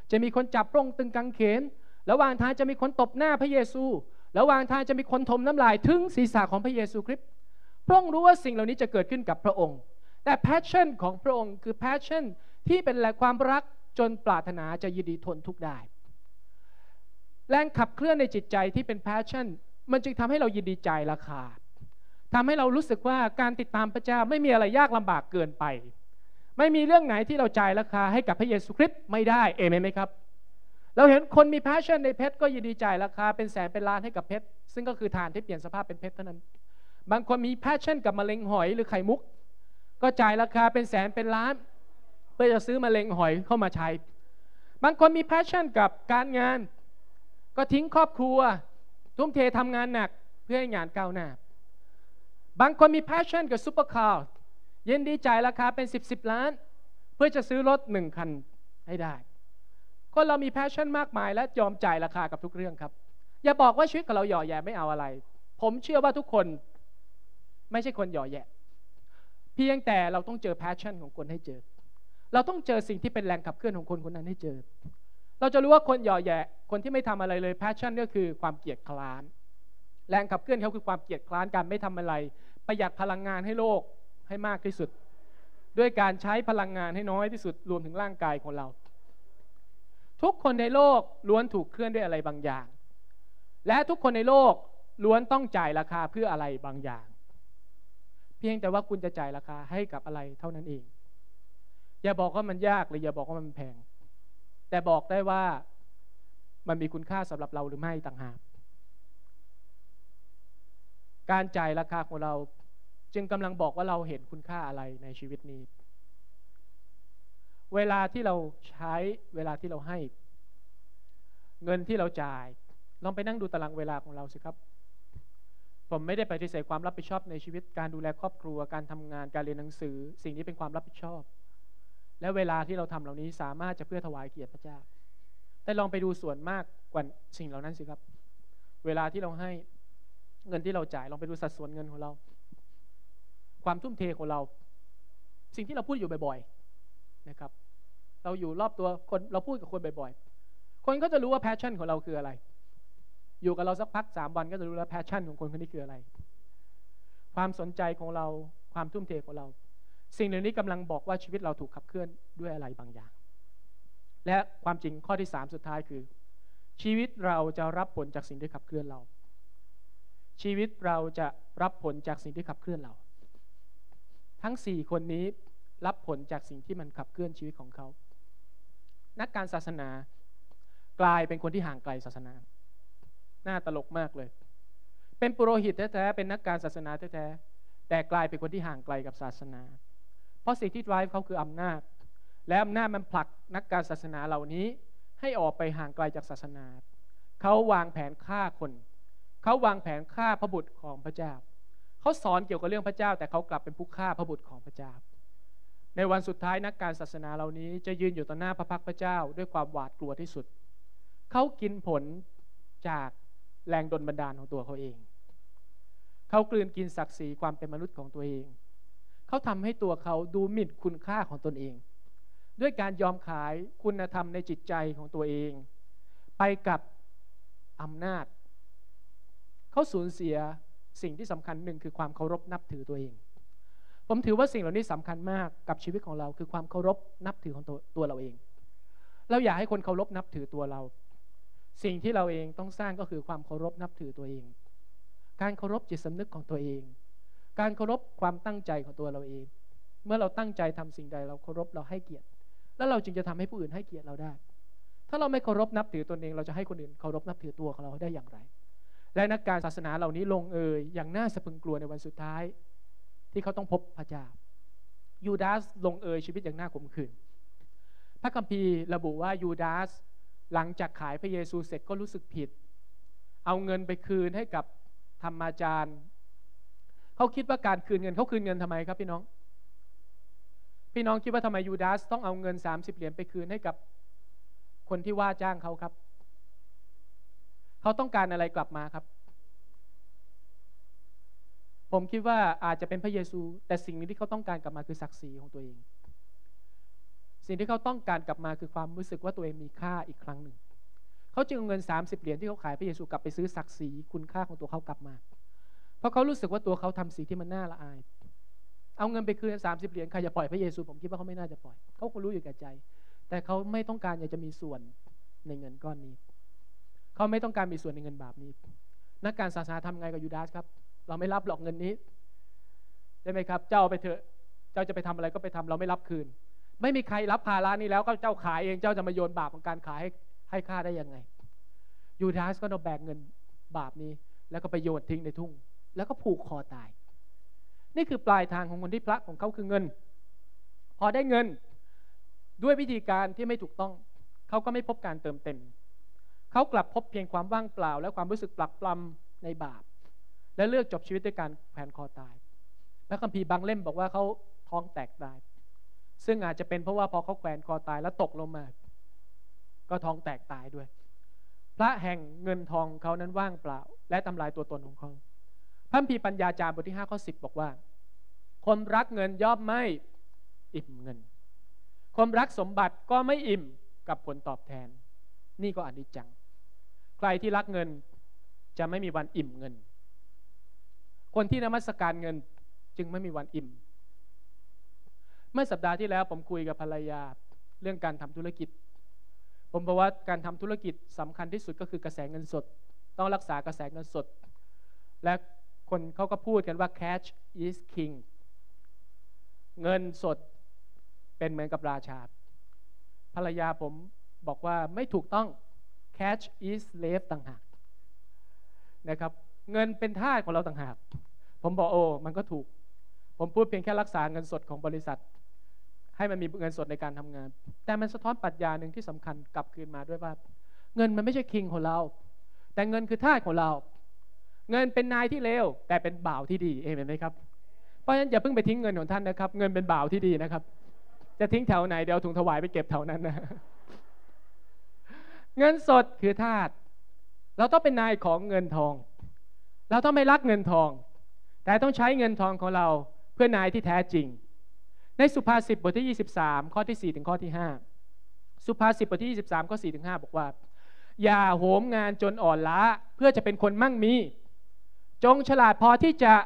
จะมีคนจับพระองค์ตึงกางเขนระหว่างทางจะมีคนตบหน้าพระเยซูระหว่างทางจะมีคนถมน้ำลายถึงศีรษะของพระเยซูคริสต์พระองค์รู้ว่าสิ่งเหล่านี้จะเกิดขึ้นกับพระองค์แต่ passion ของพระองค์คือ passion ที่เป็นแหล่งความรักจนปรารถนาจะยินดีทนทุกข์ได้แรงขับเคลื่อนในจิตใจที่เป็น passion มันจึงทำให้เรายินดีใจราคาทำให้เรารู้สึกว่าการติดตามพระเจ้าไม่มีอะไรยากลำบากเกินไปไม่มีเรื่องไหนที่เราจ่ายราคาให้กับพระเยซูคริสต์ไม่ได้เอเมนไหมครับเราเห็นคนมี passion ในเพชรก็ยินดีจ่ายราคาเป็นแสนเป็นล้านให้กับเพชรซึ่งก็คือถ่านที่เปลี่ยนสภาพเป็นเพชรเท่านั้นบางคนมี passion กับมะเร็งหอยหรือไข่มุกก็จ่ายราคาเป็นแสนเป็นล้านเพื่อจะซื้อมะเร็งหอยเข้ามาใช้บางคนมี passion กับการงานก็ทิ้งครอบครัวทุ่มเททำงานหนักเพื่อให้งานก้าวหน้าบางคนมี passion กับซุปเปอร์คาร์ยินดีจ่ายราคาเป็น10 ล้านเพื่อจะซื้อรถ1 คันให้ได้คนเรามี passion มากมายและยอมจ่ายราคากับทุกเรื่องครับอย่าบอกว่าชีวิตของเราหย่อแย่ไม่เอาอะไรผมเชื่อว่าทุกคนไม่ใช่คนหย่อแย่เพียงแต่เราต้องเจอ passion ของคนให้เจอเราต้องเจอสิ่งที่เป็นแรงขับเคลื่อนของคนคนนั้นให้เจอเราจะรู้ว่าคนหย่อแย่คนที่ไม่ทำอะไรเลย passion ก็คือความเกียจคร้านแรงขับเคลื่อนเขาคือความเกียจคร้านการไม่ทำอะไรประหยัดพลังงานให้โลกให้มากที่สุดด้วยการใช้พลังงานให้น้อยที่สุดรวมถึงร่างกายของเราทุกคนในโลกล้วนถูกเคลื่อนด้วยอะไรบางอย่างและทุกคนในโลกล้วนต้องจ่ายราคาเพื่ออะไรบางอย่างเพียงแต่ว่าคุณจะจ่ายราคาให้กับอะไรเท่านั้นเองอย่าบอกว่ามันยากหรืออย่าบอกว่ามันแพงแต่บอกได้ว่ามันมีคุณค่าสำหรับเราหรือไม่ต่างหากการจ่ายราคาของเราจึงกำลังบอกว่าเราเห็นคุณค่าอะไรในชีวิตนี้เวลาที่เราใช้เวลาที่เราให้เงินที่เราจ่ายลองไปนั่งดูตารางเวลาของเราสิครับผมไม่ได้ปฏิเสธความรับผิดชอบในชีวิตการดูแลครอบครัวการทำงานการเรียนหนังสือสิ่งนี้เป็นความรับผิดชอบและเวลาที่เราทำเหล่านี้สามารถจะเพื่อถวายเกียรติพระเจ้าแต่ลองไปดูส่วนมากกว่าสิ่งเหล่านั้นสิครับเวลาที่เราให้เงินที่เราจ่ายลองไปดูสัดส่วนเงินของเราความทุ่มเทของเราสิ่งที่เราพูดอยู่บ่อยๆนะครับเราอยู่รอบตัวคนเราพูดกับคนบ่อยๆคนก็จะรู้ว่าแพชชั่นของเราคืออะไรอยู่กับเราสักพัก3 วันก็จะรู้แล้วแพชชั่นของคนคนนี้คืออะไรความสนใจของเราความทุ่มเทของเราสิ่งเหล่านี้กำลังบอกว่าชีวิตเราถูกขับเคลื่อนด้วยอะไรบางอย่างและความจริงข้อที่3สุดท้ายคือชีวิตเราจะรับผลจากสิ่งที่ขับเคลื่อนเราชีวิตเราจะรับผลจากสิ่งที่ขับเคลื่อนเราทั้ง4คนนี้รับผลจากสิ่งที่มันขับเคลื่อนชีวิตของเขานักการศาสนากลายเป็นคนที่ห่างไกลศาสนาน่าตลกมากเลยเป็นปุโรหิตแท้ๆเป็นนักการศาสนาแท้ๆแต่กลายเป็นคนที่ห่างไกลกับศาสนาเพราะสิ่งที่ drive เขาคืออำนาจและอำนาจมันผลักนักการศาสนาเหล่านี้ให้ออกไปห่างไกลจากศาสนาเขาวางแผนฆ่าคนเขาวางแผนฆ่าพระบุตรของพระเจ้าเขาสอนเกี่ยวกับเรื่องพระเจ้าแต่เขากลับเป็นผู้ฆ่าพระบุตรของพระเจ้าในวันสุดท้ายนักการศาสนาเหล่านี้จะยืนอยู่ต่อหน้าพระพักพระเจ้าด้วยความหวาดกลัวที่สุดเขากินผลจากแรงดลบันดาลของตัวเขาเองเขากลืนกินศักดิ์ศรีความเป็นมนุษย์ของตัวเองเขาทำให้ตัวเขาดูหมิ่นคุณค่าของตนเองด้วยการยอมขายคุณธรรมในจิตใจของตัวเองไปกับอำนาจเขาสูญเสียสิ่งที่สำคัญหนึ่งคือความเคารพนับถือตัวเองผมถือว่าสิ่งเหล่านี้สำคัญมากกับชีวิตของเราคือความเคารพนับถือของตัวเราเองเราอยากให้คนเคารพนับถือตัวเราสิ่งที่เราเองต้องสร้างก็คือความเคารพนับถือตัวเองการเคารพจิตสำนึกของตัวเองการเคารพความตั้งใจของตัวเราเองเมื่อเราตั้งใจทำสิ่งใดเราเคารพเราให้เกียรติแล้วเราจึงจะทำให้ผู้อื่นให้เกียรติเราได้ถ้าเราไม่เคารพนับถือตนเองเราจะให้คนอื่นเคารพนับถือตัวของเราได้อย่างไรและนักการศาสนาเหล่านี้ลงเอยอย่างน่าสะพรึงกลัวในวันสุดท้ายที่เขาต้องพบพระเจ้ายูดาสลงเอยชีวิตอย่างน่าขมขื่นพระคัมภีร์ระบุว่ายูดาสหลังจากขายพระเยซูเสร็จก็รู้สึกผิดเอาเงินไปคืนให้กับธรรมาจารย์เขาคิดว่าการคืนเงินเขาคืนเงินทำไมครับพี่น้องคิดว่าทำไมยูดาสต้องเอาเงิน30 เหรียญไปคืนให้กับคนที่ว่าจ้างเขาครับเขาต้องการอะไรกลับมาครับผมคิดว่าอาจจะเป็นพระเยซูแต่สิ่งนี้ที่เขาต้องการกลับมาคือศักดิ์ศรีของตัวเองสิ่งที่เขาต้องการกลับมาคือความรู้สึกว่าตัวเองมีค่าอีกครั้งหนึ่งเขาจึงเอาเงิน30 เหรียญที่เขาขายพระเยซูกลับไปซื้อศักดิ์ศรีคุณค่าของตัวเขากลับมาเพราะเขารู้สึกว่าตัวเขาทำสิ่งที่มันน่าละอายเอาเงินไปคืน30 เหรียญใครจะปล่อยพระเยซูผมคิดว่าเขาไม่น่าจะปล่อยเขาคงรู้อยู่แก่ใจแต่เขาไม่ต้องการอยากจะมีส่วนในเงินก้อนนี้เขาไม่ต้องการมีส่วนในเงินบาปนี้นักการศาสนาทำไงกับยูดาสครับเราไม่รับหรอกเงินนี้ใช่ไหมครับเจ้าไปเถอะเจ้าจะไปทำอะไรก็ไปทำเราไม่รับคืนไม่มีใครรับภาระนี้แล้วก็เจ้าขายเองเจ้าจะมาโยนบาปของการขายให้ข้าได้ยังไงยูดาสก็ต้องแบกเงินบาปนี้แล้วก็ไปโยนทิ้งในทุ่งแล้วก็ผูกคอตายนี่คือปลายทางของคนที่พระของเขาคือเงินพอได้เงินด้วยวิธีการที่ไม่ถูกต้องเขาก็ไม่พบการเติมเต็มเขากลับพบเพียงความว่างเปล่าและความรู้สึกปลักปลำในบาปและเลือกจบชีวิตด้วยการแขวนคอตายพระคัมภีร์บางเล่มบอกว่าเขาท้องแตกตายซึ่งอาจจะเป็นเพราะว่าพอเขาแขวนคอตายแล้วตกลงมาก็ท้องแตกตายด้วยพระแห่งเงินทองเขานั้นว่างเปล่าและทำลายตัวตนของเขาพระคัมภีร์ปัญญาจารย์บทที่5 ข้อ 10บอกว่าคนรักเงินย่อมไม่อิ่มเงินคนรักสมบัติก็ไม่อิ่มกับผลตอบแทนนี่ก็อนิจจังใครที่รักเงินจะไม่มีวันอิ่มเงินคนที่นมัสการเงินจึงไม่มีวันอิ่มเมื่อสัปดาห์ที่แล้วผมคุยกับภรรยาเรื่องการทำธุรกิจผมบอกว่าการทำธุรกิจสำคัญที่สุดก็คือกระแสเงินสดต้องรักษากระแสเงินสดและคนเขาก็พูดกันว่า cash is king เงินสดเป็นเหมือนกับราชาภรรยาผมบอกว่าไม่ถูกต้อง cash is slave ต่างหากนะครับเงินเป็นทาสของเราต่างหากผมบอกโอ้มันก็ถูกผมพูดเพียงแค่รักษาเงินสดของบริษัทให้มันมีเงินสดในการทำงานแต่มันสะท้อนปรัชญาหนึ่งที่สำคัญกลับคืนมาด้วยว่าเงินมันไม่ใช่คิงของเราแต่เงินคือทาสของเราเงินเป็นนายที่เลวแต่เป็นบ่าวที่ดีเห็นไหมครับเพราะฉะนั้นอย่าเพิ่งไปทิ้งเงินของท่านนะครับเงินเป็นบ่าวที่ดีนะครับจะทิ้งแถวไหนเดี๋ยวถุงถวายไปเก็บแถวนั้นนะเงินสดคือทาสเราต้องเป็นนายของเงินทองเราต้องไม่รักเงินทองแต่ต้องใช้เงินทองของเราเพื่อนายที่แท้จริงในสุภาษิตบทที่23ข้อที่4ถึงข้อที่5สุภาษิตบทที่23ข้อ4ถึง5บอกว่าอย่าโหมงานจนอ่อนล้าเพื่อจะเป็นคนมั่งมีจงฉลาดพอที่จะ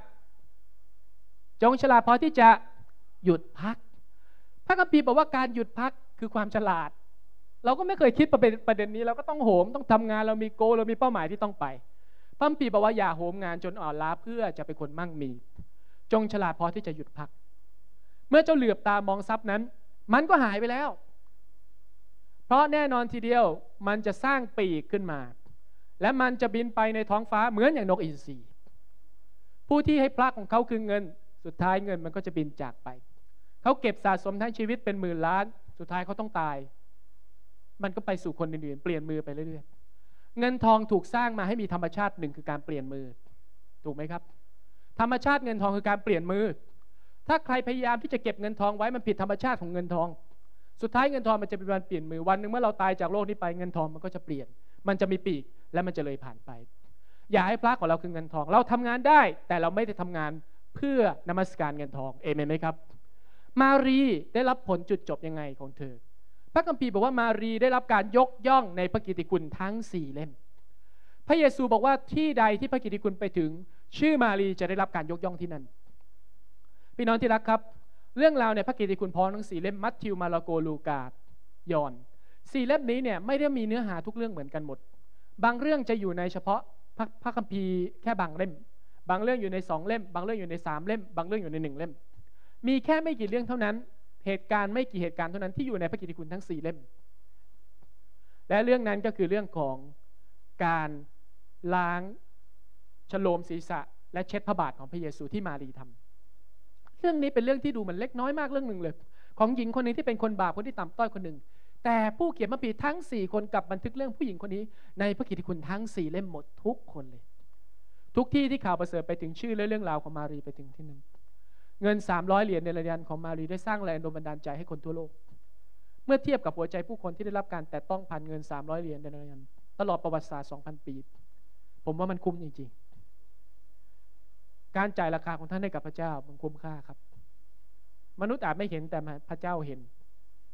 หยุดพักพระคัมภีร์บอกว่าการหยุดพักคือความฉลาดเราก็ไม่เคยคิดประเด็นนี้เราก็ต้องโหมต้องทำงานเรามีโกเรามีเป้าหมายที่ต้องไปพระคัมภีร์บอกว่าอย่าโหมงานจนอ่อนล้าเพื่อจะเป็นคนมั่งมีจงฉลาดพอที่จะหยุดพักเมื่อเจ้าเหลือบตามองทรัพย์นั้นมันก็หายไปแล้วเพราะแน่นอนทีเดียวมันจะสร้างปีกขึ้นมาและมันจะบินไปในท้องฟ้าเหมือนอย่างนกอินทรีผู้ที่ให้พระของเขาคือเงินสุดท้ายเงินมันก็จะบินจากไปเขาเก็บสะสมทั้งชีวิตเป็นหมื่นล้านสุดท้ายเขาต้องตายมันก็ไปสู่คนอื่นๆเปลี่ยนมือไปเรื่อยๆเงินทองถูกสร้างมาให้มีธรรมชาติหนึ่งคือการเปลี่ยนมือถูกไหมครับธรรมชาติเงินทองคือการเปลี่ยนมือถ้าใครพยายามที่จะเก็บเงินทองไว้มันผิดธรรมชาติของเงินทองสุดท้ายเงินทองมันจะเป็นวันเปลี่ยนมือวันหนึ่งเมื่อเราตายจากโลกนี้ไปเงินทองมันก็จะเปลี่ยนมันจะมีปีกและมันจะเลยผ่านไปอย่าให้พระของเราคือเงินทองเราทำงานได้แต่เราไม่ได้ทำงานเพื่อนมัสการเงินทองเอเมนไหมครับมารีได้รับผลจุดจบยังไงของเธอพระคัมภีร์บอกว่ามารีได้รับการยกย่องในพระกิตติคุณทั้ง4 เล่มพระเยซูบอกว่าที่ใดที่พระกิตติคุณไปถึงชื่อมารีจะได้รับการยกย่องที่นั่นพี่น้องที่รักครับเรื่องราวในพระกิตติคุณพร้อมทั้ง4 เล่มมัทธิวมาระโกลูกายอห์น4 เล่มนี้เนี่ยไม่ได้มีเนื้อหาทุกเรื่องเหมือนกันหมดบางเรื่องจะอยู่ในเฉพาะพระคัมภีร์แค่บางเล่มบางเรื่องอยู่ใน2 เล่มบางเรื่องอยู่ใน3 เล่มบางเรื่องอยู่ใน1 เล่มมีแค่ไม่กี่เรื่องเท่านั้นเหตุการณ์ไม่กี่เหตุการณ์เท่านั้นที่อยู่ในพระกิตติคุณทั้ง4 เล่มและเรื่องนั้นก็คือเรื่องของการล้างฉโลมศีรษะและเช็ดพระบาทของพระเยซูที่มารีทำเรื่องนี้เป็นเรื่องที่ดูเหมือนเล็กน้อยมากเรื่องหนึ่งเลยของหญิงคนหนึ่งที่เป็นคนบาปคนที่ต่ำต้อยคนหนึ่งแต่ผู้เขียนพระคัมภีร์ทั้ง4 คนกลับบันทึกเรื่องผู้หญิงคนนี้ในพระกิตติคุณทั้ง4 เล่มหมดทุกคนเลยทุกที่ที่ข่าวประเสริฐไปถึงชื่อและเรื่องราวของมารีไปถึงที่นั่นเงิน300 เหรียญในระยะของมารีได้สร้างแรงโดนบันดาลใจให้คนทั่วโลกเมื่อเทียบกับหัวใจผู้คนที่ได้รับการแตะต้องผ่านเงิน300 เหรียญในระยะตลอดประวัติศาสตร์ 2,000 ปีผมว่ามันคุ้มจริงๆการจ่ายราคาของท่านให้กับพระเจ้ามันคุ้มค่าครับมนุษย์อาจไม่เห็นแต่พระเจ้าเห็น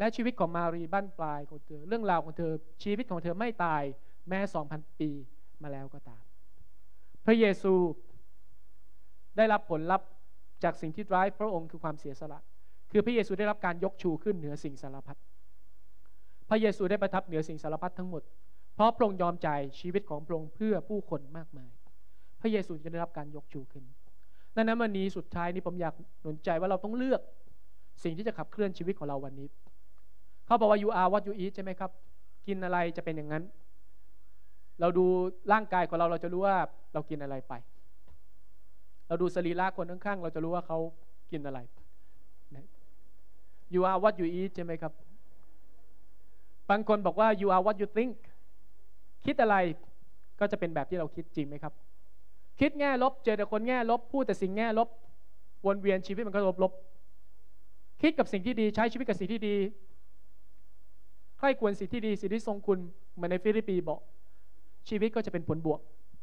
และชีวิตของมารีบั้นปลายของเธอเรื่องราวของเธอชีวิตของเธอไม่ตายแม้ 2,000 ปีมาแล้วก็ตามพระเยซูได้รับผลลัพธ์จากสิ่งที่ drive พระองค์คือความเสียสละคือพระเยซูได้รับการยกชูขึ้นเหนือสิ่งสารพัดพระเยซูได้ประทับเหนือสิ่งสารพัดทั้งหมดเพราะพระองค์ยอมจ่ายชีวิตของพระองค์เพื่อผู้คนมากมายพระเยซูจะได้รับการยกชูขึ้นดังนั้นวันนี้สุดท้ายนี้ผมอยากหนุนใจว่าเราต้องเลือกสิ่งที่จะขับเคลื่อนชีวิตของเราวันนี้เขาบอกว่า you are what you eat ใช่ไหมครับกินอะไรจะเป็นอย่างนั้นเราดูร่างกายของเราจะรู้ว่าเรากินอะไรไปเราดูสรีระคนข้างๆเราจะรู้ว่าเขากินอะไร you are what you eat ใช่ไหมครับบางคนบอกว่า you are what you think คิดอะไรก็จะเป็นแบบที่เราคิดจริงไหมครับคิดแง่ลบเจอแต่คนแง่ลบพูดแต่สิ่งแง่ลบวนเวียนชีวิตมันก็ลบคิดกับสิ่งที่ดีใช้ชีวิตกับสิ่งที่ดีใคร่ควรสิ่งที่ดีสิ่งที่ทรงคุณเหมือนในฟิลิปปีบอกชีวิตก็จะเป็นผลบวก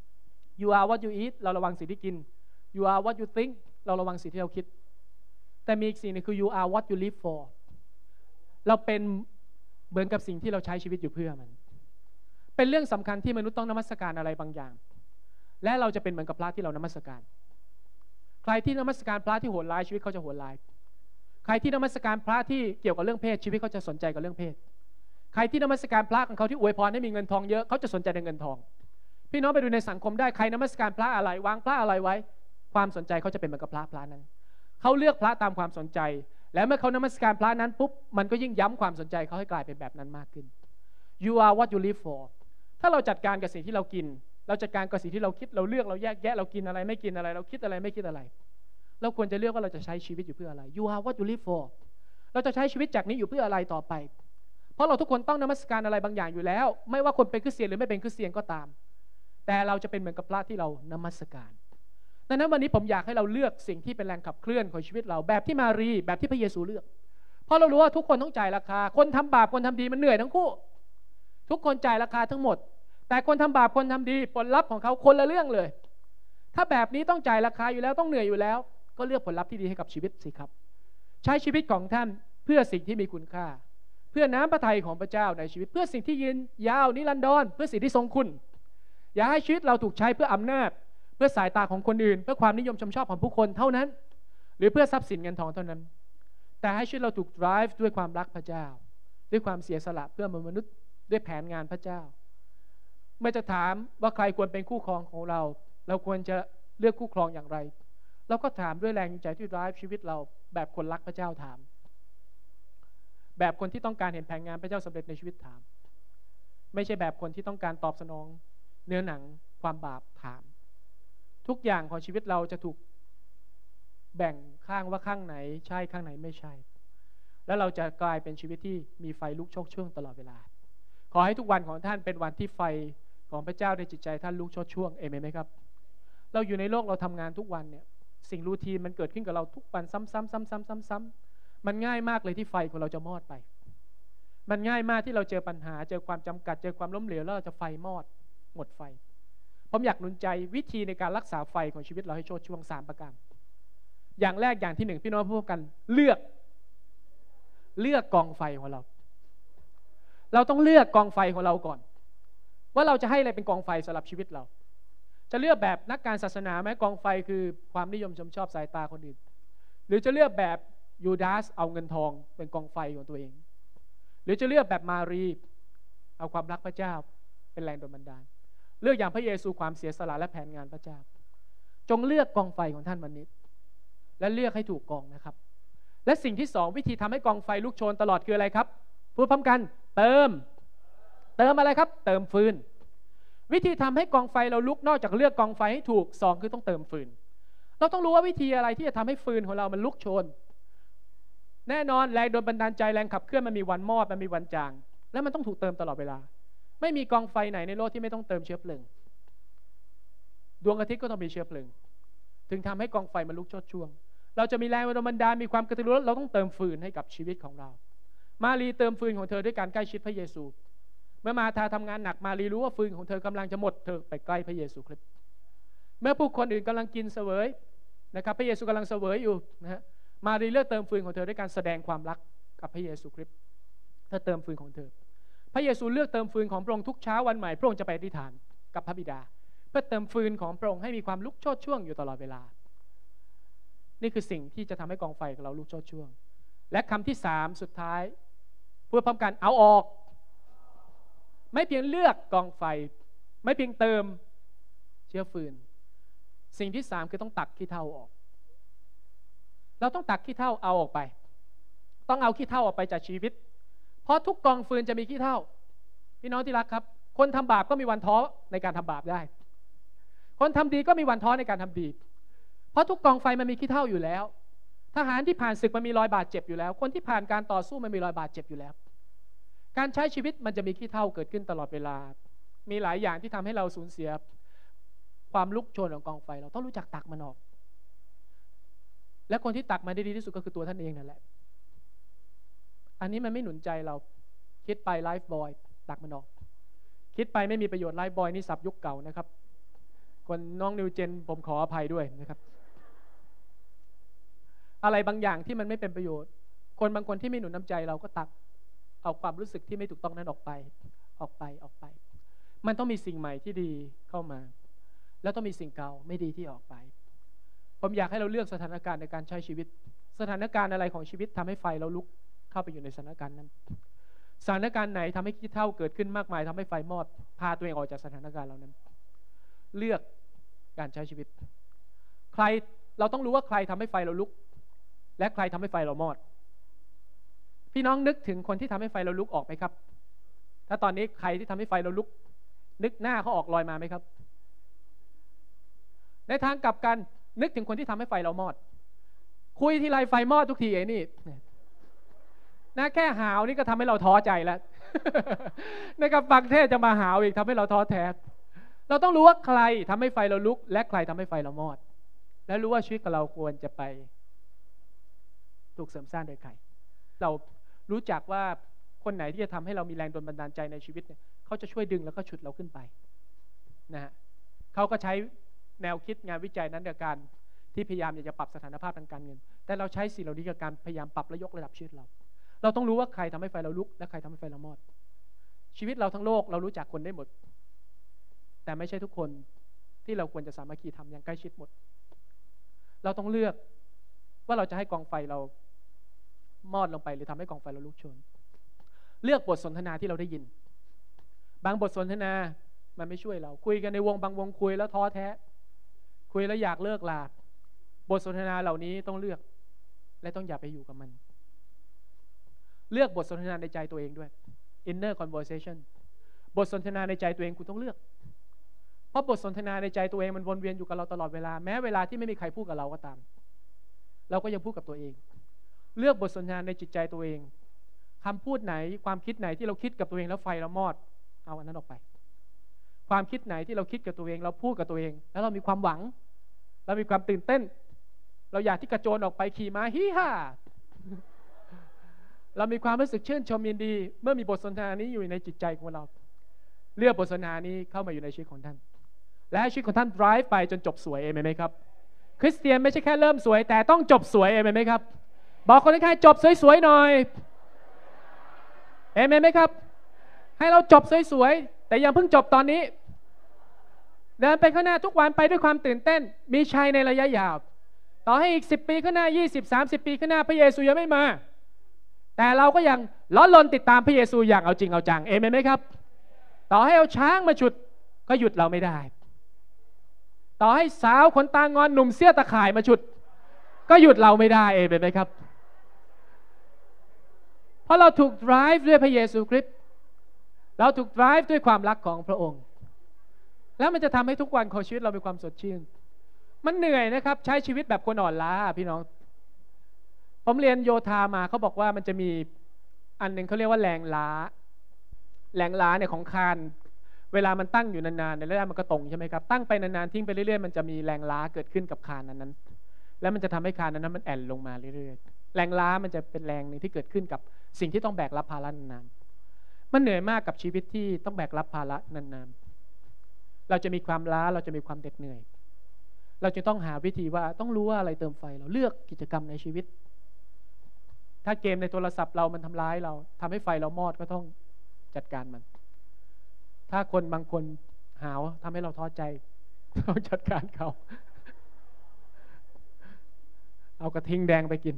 you are what you eat เราระวังสิ่งที่กิน you are what you think เราระวังสิ่งที่เราคิดแต่มีอีกสิ่งนึงคือ you are what you live for เราเป็นเหมือนกับสิ่งที่เราใช้ชีวิตอยู่เพื่อมันเป็นเรื่องสำคัญที่มนุษย์ต้องนมัสการอะไรบางอย่างและเราจะเป็นเหมือนกับพระที่เรานมัสการใครที่นมัสการพระที่โหดร้ายชีวิตเขาจะโหดร้ายใครที่นมัสการพระที่เกี่ยวกับเรื่องเพศชีวิตเขาจะสนใจกับเรื่องเพศใครที่นมัสการพระของเขาที่อวยพรให้มีเงินทองเยอะเขาจะสนใจในเงินทองพี่น้องไปดูในสังคมได้ใครนมัสการพระอะไรวางพระอะไรไว้ความสนใจเขาจะเป็นเหมือนกับพระนั้นเขาเลือกพระตามความสนใจและเมื่อเขานมัสการพระนั้นปุ๊บมันก็ยิ่งย้ำความสนใจเขาให้กลายเป็นแบบนั้นมากขึ้น you are what you live for ถ้าเราจัดการกับสิ่งที่เรากินเราจัดการกับสิ่งที่เราคิดเราเลือกเราแยกแยะเรากินอะไรไม่กินอะไรเราคิดอะไรไม่คิดอะไรเราควรจะเลือกว่าเราจะใช้ชีวิตอยู่เพื่ออะไร you are what you live for เราจะใช้ชีวิตจากนี้อยู่เพื่ออะไรต่อไปเพราะเราทุกคนต้องนมัสการอะไรบางอย่างอยู่แล้วไม่ว่าคนเป็นคริสเตียนหรือไม่เป็นคริสเตียนก็ตามแต่เราจะเป็นเหมือนกับพระที่เรานมัสการดังนั้นวันนี้ผมอยากให้เราเลือกสิ่งที่เป็นแรงขับเคลื่อนของชีวิตเราแบบที่มารีแบบที่พระเยซูเลือกเพราะเรารู้ว่าทุกคนต้องจ่ายราคาคนทำบาปคนทำดีมันเหนื่อยทั้งคู่ทุกคนจ่ายราคาทั้งหมดแต่คนทำบาปคนทำดีผลลัพธ์ของเขาคนละเรื่องเลยถ้าแบบนี้ต้องจ่ายราคาอยู่แล้วต้องเหนื่อยอยู่แล้วก็เลือกผลลัพธ์ที่ดีให้กับชีวิตสิครับใช้ชีวิตของท่านเพื่อสิ่งที่มีคุณค่าเพื่อน้ำพระทัยของพระเจ้าในชีวิตเพื่อสิ่งที่ยืนยาวนิรันดรเพื่อสิ่งที่ทรงคุณอย่าให้ชีวิตเราถูกใช้เพื่ออำนาจเพื่อสายตาของคนอื่นเพื่อความนิยมชมชอบของผู้คนเท่านั้นหรือเพื่อทรัพย์สินเงินทองเท่านั้นแต่ให้ชีวิตเราถูก drive ด้วยความรักพระเจ้าด้วยความเสียสละเพื่อมนุษย์ด้วยแผนงานพระเจ้าเมื่อจะถามว่าใครควรเป็นคู่ครองของเราเราควรจะเลือกคู่ครองอย่างไรเราก็ถามด้วยแรงใจที่ drive ชีวิตเราแบบคนรักพระเจ้าถามแบบคนที่ต้องการเห็นแผนงานพระเจ้าสำเร็จในชีวิตถามไม่ใช่แบบคนที่ต้องการตอบสนองเนื้อหนังความบาปถามทุกอย่างของชีวิตเราจะถูกแบ่งข้างว่าข้างไหนใช่ข้างไหนไม่ใช่แล้วเราจะกลายเป็นชีวิตที่มีไฟลุกโชกช่วงตลอดเวลาขอให้ทุกวันของท่านเป็นวันที่ไฟของพระเจ้าในจิตใจท่านลุกโชกช่วงเอเมนไหมครับเราอยู่ในโลกเราทำงานทุกวันเนี่ยสิ่งรูทีนมันเกิดขึ้นกับเราทุกวันซ้ำๆมันง่ายมากเลยที่ไฟของเราจะมอดไปมันง่ายมากที่เราเจอปัญหาเจอความจำกัดเจอความล้มเหลวแล้วเราจะไฟมอดหมดไฟผมอยากหนุนใจวิธีในการรักษาไฟของชีวิตเราให้โชติช่วง3ประการอย่างแรกอย่างที่1พี่น้องพูดกันเลือกกองไฟของเราต้องเลือกกองไฟของเราก่อนว่าเราจะให้อะไรเป็นกองไฟสำหรับชีวิตเราจะเลือกแบบนักการศาสนาไหมกองไฟคือความนิยมชมชอบสายตาคนอื่นหรือจะเลือกแบบยูดาสเอาเงินทองเป็นกองไฟของตัวเองหรือจะเลือกแบบมารีเอาความรักพระเจ้าเป็นแรงโดนบันดาลเลือกอย่างพระเยซูความเสียสละและแผนงานพระเจ้าจงเลือกกองไฟของท่านวันนี้และเลือกให้ถูกกองนะครับและสิ่งที่2วิธีทำให้กองไฟลุกโชนตลอดคืออะไรครับพูดพร้อมกันเติมอะไรครับเติมฟืนวิธีทำให้กองไฟเราลุกนอกจากเลือกกองไฟให้ถูก2คือต้องเติมฟืนเราต้องรู้ว่าวิธีอะไรที่จะทำให้ฟืนของเรามันลุกโชนแน่นอนแรงโดนบันดาลใจแรงขับเคลื่อนมันมีวันมอดมันมีวันจางและมันต้องถูกเติมตลอดเวลาไม่มีกองไฟไหนในโลกที่ไม่ต้องเติมเชื้อเพลิงดวงอาทิตย์ก็ต้องมีเชื้อเพลิงถึงทำให้กองไฟมันลุกโชนช่วงเราจะมีแรงโดนบันดาลมีความกระตือรือร้นเราต้องเติมฟืนให้กับชีวิตของเรามารีเติมฟืนของเธอด้วยการใกล้ชิดพระเยซูเมื่อมาธาทำงานหนักมารีรู้ว่าฟืนของเธอกำลังจะหมดเธอไปใกล้พระเยซูคริสต์เมื่อผู้คนอื่นกำลังกินเสวยนะครับพระเยซูกำลังเสวยอยู่นะฮะมารีเลือกเติมฟืนของเธอด้วยการแสดงความรักกับพระเยซูคริสต์เธอเติมฟืนของเธอพระเยซูเลือกเติมฟืนของพระองค์ทุกเช้าวันใหม่พระองค์จะไปอธิษฐานกับพระบิดาเพื่อเติมฟืนของพระองค์ให้มีความลุกโชติช่วงอยู่ตลอดเวลานี่คือสิ่งที่จะทำให้กองไฟของเราลุกโชติช่วงและคำที่3สุดท้ายพูดพร้อมกันเอาออกไม่เพียงเลือกกองไฟไม่เพียงเติมเชื้อฟืนสิ่งที่3คือต้องตักขี้เถ้าออกเราต้องตักขี้เถ้าเอาออกไปต้องเอาขี้เถ้าออกไปจากชีวิตเพราะทุกกองฟืนจะมีขี้เถ้าพี่น้องที่รักครับคนทำบาปก็มีวันท้อในการทำบาปได้คนทำดีก็มีวันท้อในการทำดีเพราะทุกกองไฟมันมีขี้เถ้าอยู่แล้วทหารที่ผ่านศึกมันมีรอยบาดเจ็บอยู่แล้วคนที่ผ่านการต่อสู้มันมีรอยบาดเจ็บอยู่แล้วการใช้ชีวิตมันจะมีขี้เถ้าเกิดขึ้นตลอดเวลามีหลายอย่างที่ทำให้เราสูญเสียความลุกโชนของกองไฟเราต้องรู้จักตักมันออกและคนที่ตักมันได้ดีที่สุดก็คือตัวท่านเองนั่นแหละอันนี้มันไม่หนุนใจเราคิดไปไลฟ์บอยตักมันออกคิดไปไม่มีประโยชน์ไลฟ์บอยนี่ศัพท์ยุคเก่านะครับคนน้องนิวเจนผมขออภัยด้วยนะครับอะไรบางอย่างที่มันไม่เป็นประโยชน์คนบางคนที่ไม่หนุนน้ำใจเราก็ตักเอาความรู้สึกที่ไม่ถูกต้องนั้นออกไปมันต้องมีสิ่งใหม่ที่ดีเข้ามาแล้วต้องมีสิ่งเก่าไม่ดีที่ออกไปผมอยากให้เราเลือกสถานการณ์ในการใช้ชีวิตสถานการณ์อะไรของชีวิตทำให้ไฟเราลุกเข้าไปอยู่ในสถานการณ์นั้นสถานการณ์ไหนทำให้ขี้เถ้าเกิดขึ้นมากมายทำให้ไฟมอดพาตัวเองออกจากสถานการณ์เหล่านั้นเลือกการใช้ชีวิตใครเราต้องรู้ว่าใครทำให้ไฟเราลุกและใครทำให้ไฟเรามอดพี่น้องนึกถึงคนที่ทำให้ไฟเราลุกออกไหมครับถ้าตอนนี้ใครที่ทำให้ไฟเราลุกนึกหน้าเขาออกลอยมาไหมครับในทางกลับกันนึกถึงคนที่ทำให้ไฟเรามอดคุยทีไรไฟมอดทุกทีไอ้นี่นะแค่หาวนี่ก็ทำให้เราท้อใจแล้วนะครับฟังเทศจะมาหาวอีกทำให้เราท้อแท้เราต้องรู้ว่าใครทำให้ไฟเราลุกและใครทำให้ไฟเรามอดและรู้ว่าชีวิตของเราควรจะไปถูกเสริมสร้างโดยใครเรารู้จักว่าคนไหนที่จะทำให้เรามีแรงดลบันดาลใจในชีวิตเนี่ยเขาจะช่วยดึงแล้วก็ฉุดเราขึ้นไปนะฮะเขาก็ใช้แนวคิดงานวิจัยนั้นในการที่พยายามอยากจะปรับสถานภาพทางการเงินแต่เราใช้สิ่งเหล่านี้กับการพยายามปรับและยกระดับชีวิตเราต้องรู้ว่าใครทำให้ไฟเราลุกและใครทำให้ไฟเรามอดชีวิตเราทั้งโลกเรารู้จักคนได้หมดแต่ไม่ใช่ทุกคนที่เราควรจะสามัคคีทำอย่างใกล้ชิดหมดเราต้องเลือกว่าเราจะให้กองไฟเรามอดลงไปหรือทำให้กองไฟเราลุกโชนเลือกบทสนทนาที่เราได้ยินบางบทสนทนามันไม่ช่วยเราคุยกันในวงบางวงคุยแล้วท้อแท้คุยแล้วอยากเลิกลาบทสนทนาเหล่านี้ต้องเลือกและต้องอย่าไปอยู่กับมันเลือกบทสนทนาในใจตัวเองด้วย inner conversation บทสนทนาในใจตัวเองคุณต้องเลือกเพราะบทสนทนาในใจตัวเองมันวนเวียนอยู่กับเราตลอดเวลาแม้เวลาที่ไม่มีใครพูดกับเราก็ตามเราก็ยังพูดกับตัวเองเลือกบทสนทนาในจิตใจตัวเองคำพูดไหนความคิดไหนที่เราคิดกับตัวเองแล้วไฟเรามอดเอาอันนั้นออกไปความคิดไหนที่เราคิดกับตัวเองเราพูดกับตัวเองแล้วเรามีความหวังเรามีความตื่นเต้นเราอยากที่กระโจนออกไปขี่ม้าฮิฮ่าเรามีความรู้สึกชื่นชมยินดีเมื่อมีบทสนทนานี้อยู่ในจิตใจของเราเลือกบทสนทนานี้เข้ามาอยู่ในชีวิตของท่านและให้ชีวิตของท่าน drive ไปจนจบสวยเอเมนไหมครับคริสเตียนไม่ใช่แค่เริ่มสวยแต่ต้องจบสวยเอเมนไหมครับบอกคนข้างๆจบสวยๆหน่อยเอเมนไหมครับให้เราจบสวยๆแต่ยังเพิ่งจบตอนนี้เดินไปข้างหน้าทุกวันไปด้วยความตื่นเต้นมีชัยในระยะยาวต่อให้อีก10 ปีข้างหน้า20-30 ปีข้างหน้าพระเยซูยังไม่มาแต่เราก็ยังล้อลนติดตามพระเยซูอย่างเอาจริงเอาจังเอเมนไหมครับต่อให้เอาช้างมาฉุดก็หยุดเราไม่ได้ต่อให้สาวขนตางอนหนุ่มเสี้ยตะข่ายมาฉุดก็หยุดเราไม่ได้เอเมนไหมครับเพราะเราถูก drive ด้วยพระเยซูคริสต์เราถูก drive ด้วยความรักของพระองค์แล้วมันจะทำให้ทุกวันของชีวิตเรามีความสดชื่นมันเหนื่อยนะครับใช้ชีวิตแบบคนอ่อนล้าพี่น้องผมเรียนโยธามาเขาบอกว่ามันจะมีอันนึงเขาเรียกว่าแรงล้าเนี่ยของคานเวลามันตั้งอยู่นานๆในระยะมันก็ตรงใช่ไหมครับตั้งไปนานๆทิ้งไปเรื่อยๆมันจะมีแรงล้าเกิดขึ้นกับคานนั้นๆแล้วมันจะทำให้คานนั้นมันแอนลงมาเรื่อยๆแรงล้ามันจะเป็นแรงนึงที่เกิดขึ้นกับสิ่งที่ต้องแบกรับภาระนานๆมันเหนื่อยมากกับชีวิตที่ต้องแบกรับภาระนานๆเราจะมีความล้าเราจะมีความเหน็ดเหนื่อยเราจะต้องหาวิธีว่าต้องรู้ว่าอะไรเติมไฟเราเลือกกิจกรรมในชีวิตถ้าเกมในโทรศัพท์เรามันทำร้ายเราทำให้ไฟเรามอดก็ต้องจัดการมันถ้าคนบางคนหาวทำให้เราท้อใจต้องจัดการเขาเอากระทิงแดงไปกิน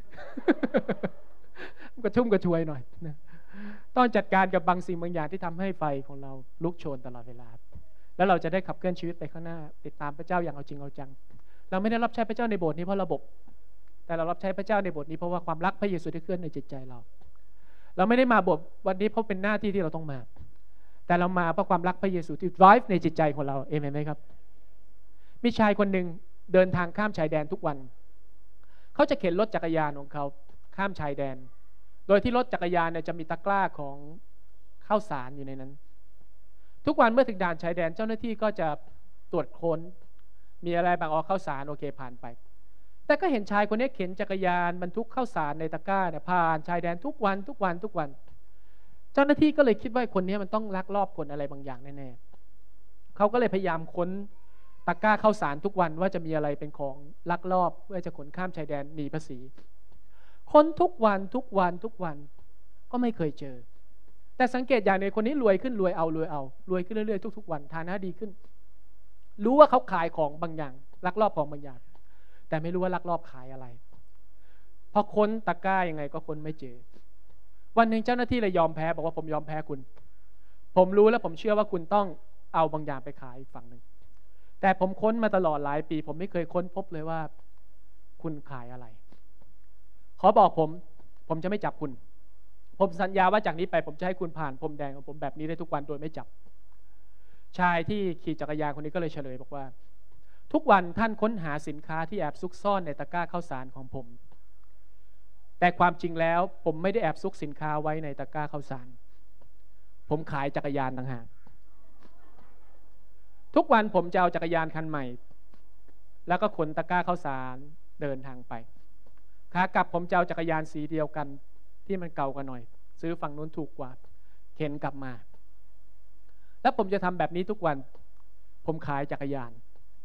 กระชุ่มกระชวยหน่อยนะต้องจัดการกับบางสิ่งบางอย่างที่ทำให้ไฟของเราลุกโชนตลอดเวลาแล้วเราจะได้ขับเคลื่อนชีวิตไปข้างหน้าติดตามพระเจ้าอย่างเอาจริงเอาจังเราไม่ได้รับใช้พระเจ้าในโบสถ์นี้เพราะระบบแต่เรารับใช้พระเจ้าในโบสถ์นี้เพราะว่าความรักพระเยซูที่เคลื่อนในจิตใจเราไม่ได้มาโบสถ์วันนี้เพราะเป็นหน้าที่ที่เราต้องมาแต่เรามาเพราะความรักพระเยซูที่ drive ในจิตใจของเราเอเมนไหมครับมีชายคนหนึ่งเดินทางข้ามชายแดนทุกวันเขาจะเข็นรถจักรยานของเขาข้ามชายแดนโดยที่รถจักรยานเนี่ยจะมีตะกร้าของข้าวสารอยู่ในนั้นทุกวันเมื่อถึงด่านชายแดนเจ้าหน้าที่ก็จะตรวจค้นมีอะไรบางข้าวสารโอเคผ่านไปแต่ก็เห็นชายคนนี้เข็นจักรยานบรรทุกข้าวสารในตะกร้าเนี่ยผ่านชายแดนทุกวันเจ้าหน้าที่ก็เลยคิดว่าคนนี้มันต้องลักลอบขนอะไรบางอย่างแน่ๆเขาก็เลยพยายามค้นตะกร้าข้าวสารทุกวันว่าจะมีอะไรเป็นของลักลอบเพื่อจะขนข้ามชายแดนหนีภาษีค้นทุกวันก็ไม่เคยเจอแต่สังเกตอย่างหนึ่งคนนี้รวยขึ้นรวยขึ้นเรื่อยๆทุกๆวันฐานะดีขึ้นรู้ว่าเขาขายของบางอย่างลักลอบของบางอย่างแต่ไม่รู้ว่าลักลอบขายอะไรพอค้นตะกร้ายังไงก็ค้นไม่เจอวันหนึ่งเจ้าหน้าที่เลยยอมแพ้บอกว่าผมยอมแพ้คุณผมรู้และผมเชื่อว่าคุณต้องเอาบางอย่างไปขายอีกฝั่งหนึ่งแต่ผมค้นมาตลอดหลายปีผมไม่เคยค้นพบเลยว่าคุณขายอะไรขอบอกผมจะไม่จับคุณผมสัญญาว่าจากนี้ไปผมจะให้คุณผ่านพรมแดงของผมแบบนี้ได้ทุกวันโดยไม่จับชายที่ขี่จักรยานคนนี้ก็เลยเฉลยบอกว่าทุกวันท่านค้นหาสินค้าที่แอบซุกซ่อนในตะกร้าข้าวสารของผมแต่ความจริงแล้วผมไม่ได้แอบซุกสินค้าไว้ในตะกร้าข้าวสารผมขายจักรยานต่างหากทุกวันผมจะเอาจักรยานคันใหม่แล้วก็ขนตะกร้าข้าวสารเดินทางไปขากลับผมจะเอาจักรยานสีเดียวกันที่มันเก่ากว่าหน่อยซื้อฝั่งนู้นถูกกว่าเข็นกลับมาแล้วผมจะทำแบบนี้ทุกวันผมขายจักรยาน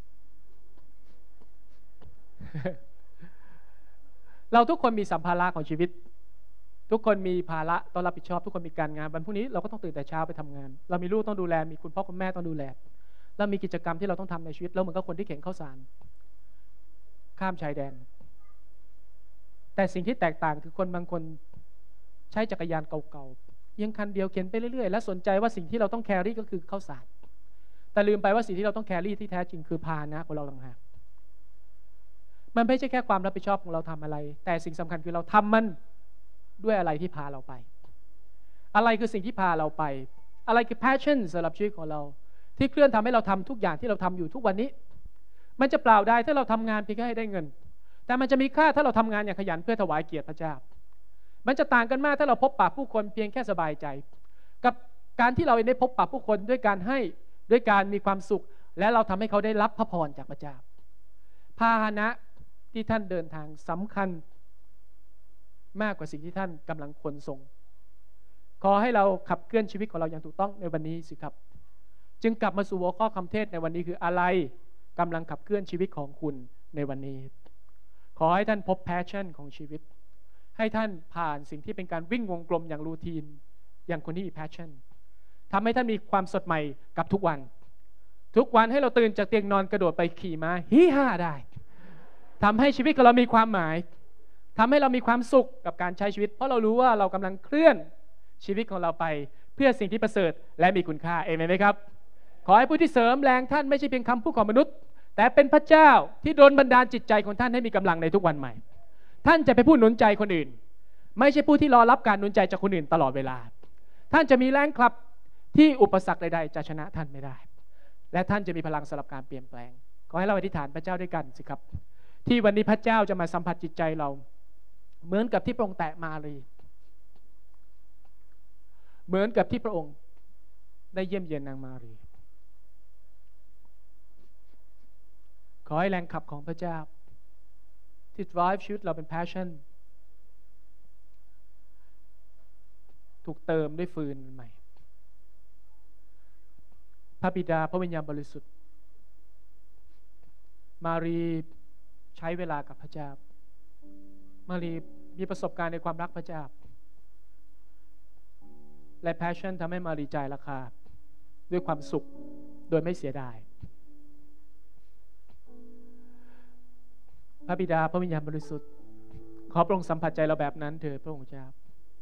เราทุกคนมีสัมภาระของชีวิตทุกคนมีภาระต้องรับผิดชอบทุกคนมีการงานวันพรุ่งนี้เราก็ต้องตื่นแต่เช้าไปทำงานเรามีลูกต้องดูแลมีคุณพ่อคุณแม่ต้องดูแลเรามีกิจกรรมที่เราต้องทำในชีวิตเราเหมือนกับคนที่เข็นข้าวสารข้ามชายแดนแต่สิ่งที่แตกต่างคือคนบางคนใช้จักรยานเก่าๆยังคันเดียวเข็นไปเรื่อยๆและสนใจว่าสิ่งที่เราต้องแครี่ก็คือข้าวสารแต่ลืมไปว่าสิ่งที่เราต้องแครี่ที่แท้จริงคือพาหนะของเราต่างหากมันไม่ใช่แค่ความรับผิดชอบของเราทำอะไรแต่สิ่งสำคัญคือเราทำมันด้วยอะไรที่พาเราไปอะไรคือสิ่งที่พาเราไปอะไรคือ passion สำหรับชีวิตของเราที่เคลื่อนทำให้เราทำทุกอย่างที่เราทำอยู่ทุกวันนี้มันจะเปล่าได้ถ้าเราทำงานเพียงแค่ให้ได้เงินแต่มันจะมีค่าถ้าเราทำงานอย่างขยันเพื่อถวายเกียรติพระเจ้ามันจะต่างกันมากถ้าเราพบปะผู้คนเพียงแค่สบายใจกับการที่เราได้พบปะผู้คนด้วยการให้ด้วยการมีความสุขและเราทำให้เขาได้รับพระพรจากพระเจ้าพาหนะที่ท่านเดินทางสำคัญมากกว่าสิ่งที่ท่านกำลังขนส่งขอให้เราขับเคลื่อนชีวิตของเราอย่างถูกต้องในวันนี้สิครับจึงกลับมาสู่หัวข้อคำเทศในวันนี้คืออะไรกำลังขับเคลื่อนชีวิตของคุณในวันนี้ขอให้ท่านพบ passion ของชีวิตให้ท่านผ่านสิ่งที่เป็นการวิ่งวงกลมอย่างรูทีนอย่างคนที่มี passion ทำให้ท่านมีความสดใหม่กับทุกวันให้เราตื่นจากเตียงนอนกระโดดไปขี่ม้าฮีฮ่าได้ทำให้ชีวิตของเรามีความหมายทำให้เรามีความสุขกับการใช้ชีวิตเพราะเรารู้ว่าเรากำลังเคลื่อนชีวิตของเราไปเพื่อสิ่งที่ประเสริฐและมีคุณค่าเอเมนไหมครับขอให้ผู้ที่เสริมแรงท่านไม่ใช่เพียงคำพูดของมนุษย์แต่เป็นพระเจ้าที่โดนบันดาลจิตใจของท่านให้มีกำลังในทุกวันใหม่ท่านจะเป็นผู้หนุนใจคนอื่นไม่ใช่ผู้ที่รอรับการหนุนใจจากคนอื่นตลอดเวลาท่านจะมีแรงขับที่อุปสรรคใดๆจะชนะท่านไม่ได้และท่านจะมีพลังสำหรับการเปลี่ยนแปลงขอให้เราอธิษฐานพระเจ้าด้วยกันสิครับที่วันนี้พระเจ้าจะมาสัมผัสจิตใจเราเหมือนกับที่พระองค์แตะมารีเหมือนกับที่พระองค์ได้เยี่ยมเยียนนางมารีขอให้แรงขับของพระเจ้าที่ drive ชีวิตเราเป็น passion ถูกเติมด้วยฟืนใหม่พระบิดาพระวิญญาณบริสุทธิ์มารีใช้เวลากับพระเจ้ามารีมีประสบการณ์ในความรักพระเจ้าและ passion ทำให้มารีจ่ายราคาด้วยความสุขโดยไม่เสียดายพระบิดาพระวิญญาณบริสุทธิ์ขอพระองค์สัมผัสใจเราแบบนั้นเถิดพระองค์เจ้า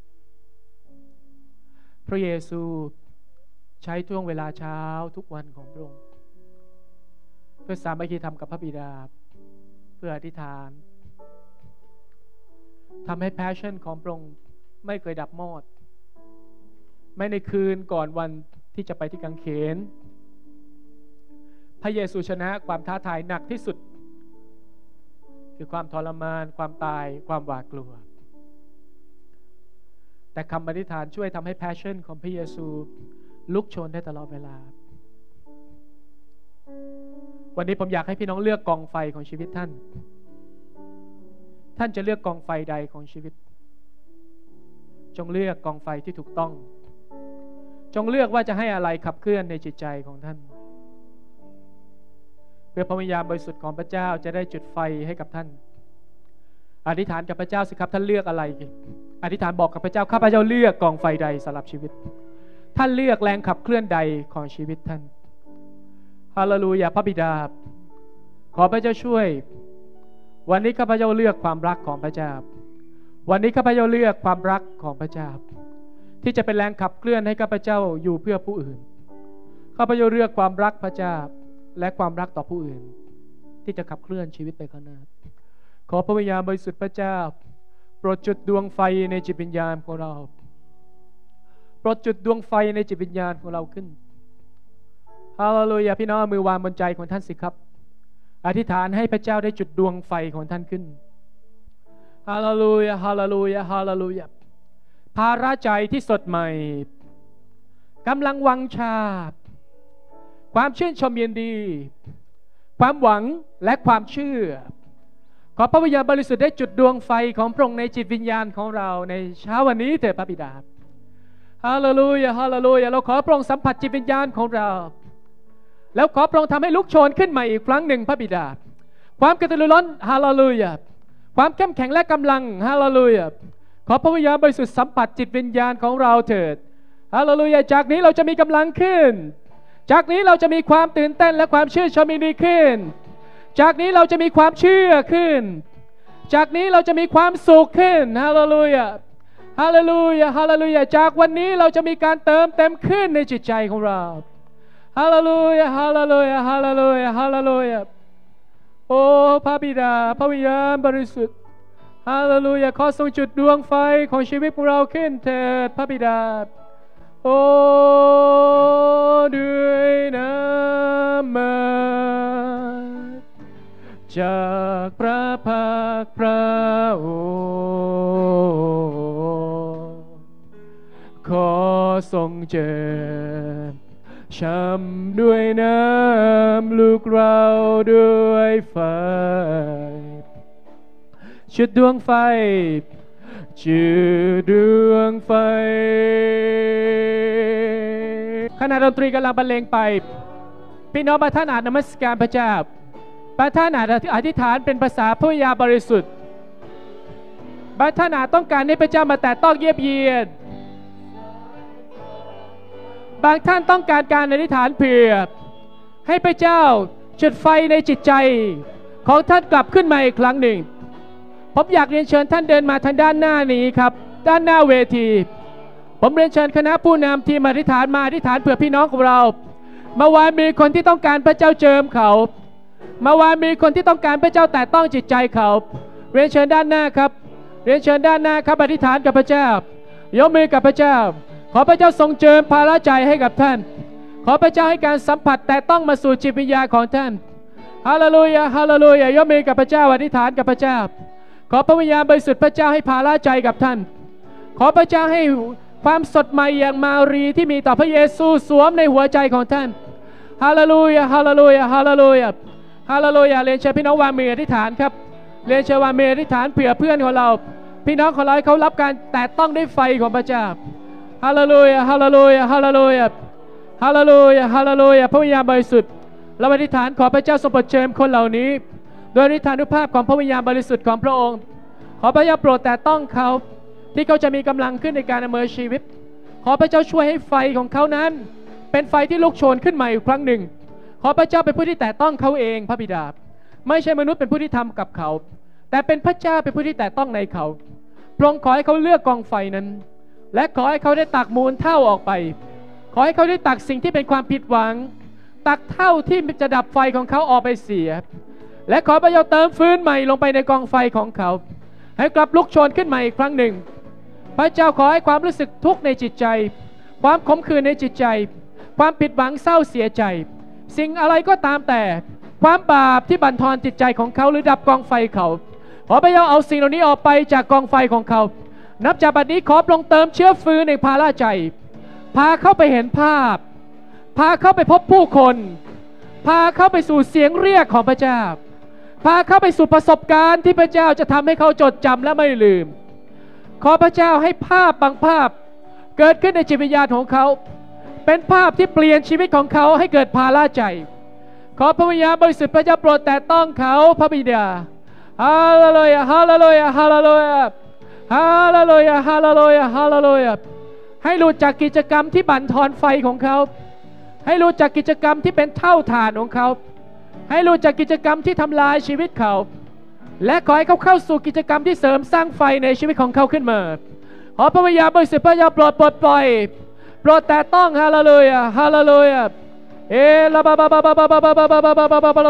พระเยซูใช้ช่วงเวลาเช้าทุกวันของพระองค์เพื่อสามัคคีธรรมกับพระบิดาเพื่ออธิษฐานทำให้ passion ของพระองค์ไม่เคยดับมอดไม่ในคืนก่อนวันที่จะไปที่กางเขนพระเยซูชนะความท้าทายหนักที่สุดคือความทรมานความตายความหวาดกลัวแต่คำอธิษฐานช่วยทำให้ passion ของพระเยซูลุกโชนได้ตลอดเวลาวันนี้ผมอยากให้พี่น้องเลือกกองไฟของชีวิตท่านจะเลือกกองไฟใดของชีวิตจงเลือกกองไฟที่ถูกต้องจงเลือกว่าจะให้อะไรขับเคลื่อนในจิตใจของท่านเพื่อพระวิญญาณบริสุทธิ์ของพระเจ้าจะได้จุดไฟให้กับท่านอธิษฐานกับพระเจ้าสิครับท่านเลือกอะไรอธิษฐานบอกกับพระเจ้าข้าพเจ้าเลือกกองไฟใดสำหรับชีวิตท่านเลือกแรงขับเคลื่อนใดของชีวิตท่านฮาเลลูยาพระบิดาขอพระเจ้าช่วยวันนี้ข้าพเจ้าเลือกความรักของพระเจ้าวันนี้ข้าพเจ้าเลือกความรักของพระเจ้าที่จะเป็นแรงขับเคลื่อนให้ข้าพเจ้าอยู่เพื่อผู้อื่นข้าพเจ้าเลือกความรักพระเจ้าและความรักต่อผู้อื่นที่จะขับเคลื่อนชีวิตไปข้างหน้าขอพระวิญญาณบริสุทธิ์พระเจ้าโปรดจุดดวงไฟในจิตวิญญาณของเราโปรดจุดดวงไฟในจิตวิญญาณของเราขึ้นฮาเลลูยาพี่น้องมือวางบนใจของท่านสิครับอธิษฐานให้พระเจ้าได้จุดดวงไฟของท่านขึ้นฮาเลลูยาฮาเลลูยาฮาเลลูยาภาระใจที่สดใหม่กำลังวังชาความชื่นชมยินดีความหวังและความเชื่อขอพระวิญญาณบริสุทธิ์ได้จุดดวงไฟของพระองค์ในจิตวิญญาณของเราในเช้าวันนี้เถิดพระบิดาฮาเลลูยาฮาเลลูยาเราขอพระองค์สัมผัสจิตวิญญาณของเราแล้วขอพระองค์ทำให้ลุกโชนขึ้นมาอีกครั้งหนึ่งพระบิดาความกระตือรือร้นฮาเลลูยาความเข้มแข็งและกำลังฮาเลลูยาขอพระวิญญาณบริสุทธิ์สัมผัสจิตวิญญาณของเราเถิดฮาเลลูยาจากนี้เราจะมีกำลังขึ้นจากนี้เราจะมีความตื่นเต้นและความชื่นชมยินดีขึ้นจากนี้เราจะมีความเชื่อขึ้นจากนี้เราจะมีความสุขขึ้นฮาเลลูยาฮาเลลูยาฮาเลลูยาจากวันนี้เราจะมีการเติมเต็มขึ้นในจิตใจของเราฮาเลลูยาฮาเลลูยาฮาเลลูยาฮาเลลูยาโอ้พระบิดาพระวิญญาณบริสุทธิ์ฮาเลลูยาขอทรงจุดดวงไฟของชีวิตของเราขึ้นเถิดพระบิดาโอ้ด้วยน้ำมันจากพระภาคพระองค์ขอทรงเจิมช้ำด้วยน้ำลูกเราด้วยไฟจุดดวงไฟจุดดวงไฟขณะดนตรีกำลังบรรเลงไปพี่น้องบางท่านอาจนมัสการพระเจ้าบางท่านอาจอธิษฐานเป็นภาษาพระวิญญาณบริสุทธิ์บางท่านอาจต้องการให้พระเจ้ามาแตะต้องเยียบเยียนบางท่านต้องการการอธิษฐานเผื่อให้พระเจ้าจุดไฟในจิตใจของท่านกลับขึ้นมาอีกครั้งหนึ่งผมอยากเรียนเชิญท่านเดินมาทางด้านหน้านี้ครับด้านหน้าเวทีผมเรียนเชิญคณะผู้นำทีมอธิษฐานมาอธิษฐานเผื่อพี่น้องของเราเมื่อวานมีคนที่ต้องการพระเจ้าเจิมเขาเมื่อวานมีคนที่ต้องการพระเจ้าแตะต้องจิตใจเขาเรียนเชิญด้านหน้าครับเรียนเชิญด้านหน้าครับอธิษฐานกับพระเจ้ายกมือกับพระเจ้าขอพระเจ้าทรงเจิมภาระใจให้กับท่านขอพระเจ้าให้การสัมผัสแต่ต้องมาสู่จิตวิญญาณของท่านฮาเลลูยาฮาเลลูยายกมือกับพระเจ้าอธิษฐานกับพระเจ้าขอพระวิญญาณบริสุทธิ์พระเจ้าให้ภาระใจกับท่านขอพระเจ้าให้ความสดใหม่อย่างมารีที่มีต่อพระเยซูสวมในหัวใจของท่านฮาเลลูยาฮาเลลูยาฮาเลลูยาฮาเลลูยาเรียนเชิญพี่น้องวางมืออธิษฐานครับเรียนเชิญวางมืออธิษฐานเผื่อเพื่อนของเราพี่น้องของเราเขารับการแตะต้องด้วยไฟของพระเจ้าฮาเลลูยาฮาเลลูยาฮาเลลูยาฮาเลลูยาฮาเลลูยาพระวิญญาณบริสุทธิ์เราอธิษฐานขอพระเจ้าทรงโปรดเจิมคนเหล่านี้โดยฤทธานุภาพของพระวิญญาณบริสุทธิ์ของพระองค์ขอพระเจ้าโปรดแต่ต้องเขาที่เขาจะมีกำลังขึ้นในการดำเนินชีวิตขอพระเจ้าช่วยให้ไฟของเขานั้นเป็นไฟที่ลุกโชนขึ้นมาอีกครั้งหนึ่งขอพระเจ้าเป็นผู้ที่แต่ต้องเขาเองพระบิดาไม่ใช่มนุษย์เป็นผู้ที่ทำกับเขาแต่เป็นพระเจ้าเป็นผู้ที่แต่ต้องในเขาพระองค์ขอให้เขาเลือกกองไฟนั้นและขอให้เขาได้ตักมูลเท่าออกไปขอให้เขาได้ตักสิ่งที่เป็นความผิดหวังตักเท่าที่จะดับไฟของเขาออกไปเสียและขอพระเจ้าเติมฟื้นใหม่ลงไปในกองไฟของเขาให้กลับลุกโชนขึ้นมาอีกครั้งหนึ่งพระเจ้าขอให้ความรู้สึกทุกข์ในจิตใจความขมขื่นในจิตใจความผิดหวังเศร้าเสียใจสิ่งอะไรก็ตามแต่ความบาปที่บั่นทอนจิตใจของเขาหรือดับกองไฟเขาขอพระเจ้าเอาสิ่งเหล่านี้ออกไปจากกองไฟของเขานับจากบัดนี้ขอปรุงเติมเชื้อฟืนในภาระใจพาเข้าไปเห็นภาพพาเข้าไปพบผู้คนพาเข้าไปสู่เสียงเรียกของพระเจ้าพาเข้าไปสู่ประสบการณ์ที่พระเจ้าจะทำให้เขาจดจำและไม่ลืมขอพระเจ้าให้ภาพบางภาพเกิดขึ้นในจิตวิญญาณของเขาเป็นภาพที่เปลี่ยนชีวิตของเขาให้เกิดภาระใจขอพระวิญญาณบริสุทธิ์พระเจ้าโปรดแต่ต้องเขาพระบิดาฮาเลลูยาฮาเลลูยาฮาเลลูยาฮาเลลูยาฮาเลลูยาฮาเลลูยาให้หลุดจากกิจกรรมที่บั่นทอนไฟของเขาให้หลุดจากกิจกรรมที่เป็นเท่าฐานของเขาให้หลุดจากกิจกรรมที่ทำลายชีวิตเขาและขอให้เขาเข้าสู่กิจกรรมที่เสริมสร้างไฟในชีวิตของเขาขึ้นมาขอพระวิญญาณบริสุทธิ์พระเจ้าโปรดปลดปล่อยโปรดแต่ต้องฮาเลลูยาฮาเลลูยาเอลาบาบาบาบาบาบาบาบาบาบาบาบาบาบา